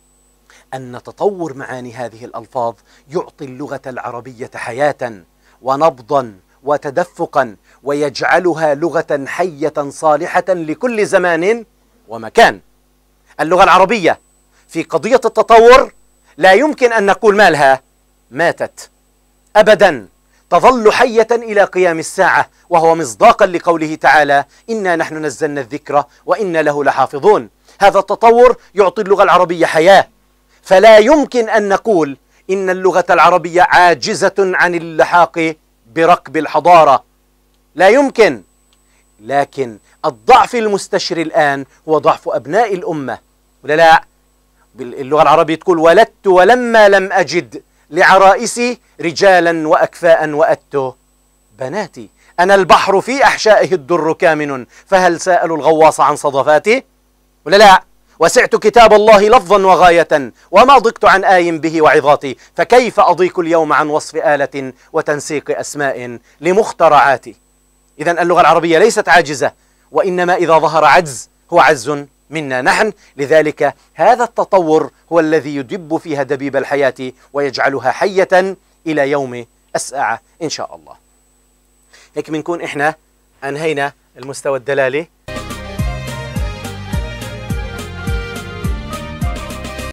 أن تطور معاني هذه الألفاظ يعطي اللغة العربية حياة ونبضا وتدفقا، ويجعلها لغة حية صالحة لكل زمان ومكان. اللغة العربية في قضية التطور لا يمكن أن نقول مالها ماتت أبدا، تظل حية إلى قيام الساعة، وهو مصداقا لقوله تعالى إنا نحن نزلنا الذكر وإنا له لحافظون. هذا التطور يعطي اللغة العربية حياة، فلا يمكن أن نقول إن اللغة العربية عاجزة عن اللحاق بركب الحضارة، لا يمكن. لكن الضعف المستشري الآن هو ضعف أبناء الأمة، ولا لا؟ اللغة العربية تقول ولدت ولما لم أجد لعرائسي رجالا وأكفاء وأتوا بناتي، أنا البحر في أحشائه الدر كامن، فهل سألوا الغواص عن صدفاتي؟ ولا لا؟ وسعت كتاب الله لفظا وغاية وما ضقت عن آي به وعظاتي، فكيف أضيق اليوم عن وصف آلة وتنسيق أسماء لمخترعاتي. إذن اللغة العربية ليست عاجزة، وإنما إذا ظهر عجز هو عجز منا نحن. لذلك هذا التطور هو الذي يدب فيها دبيب الحياة ويجعلها حية إلى يوم الساعة إن شاء الله. هيك بنكون إحنا أنهينا المستوى الدلالي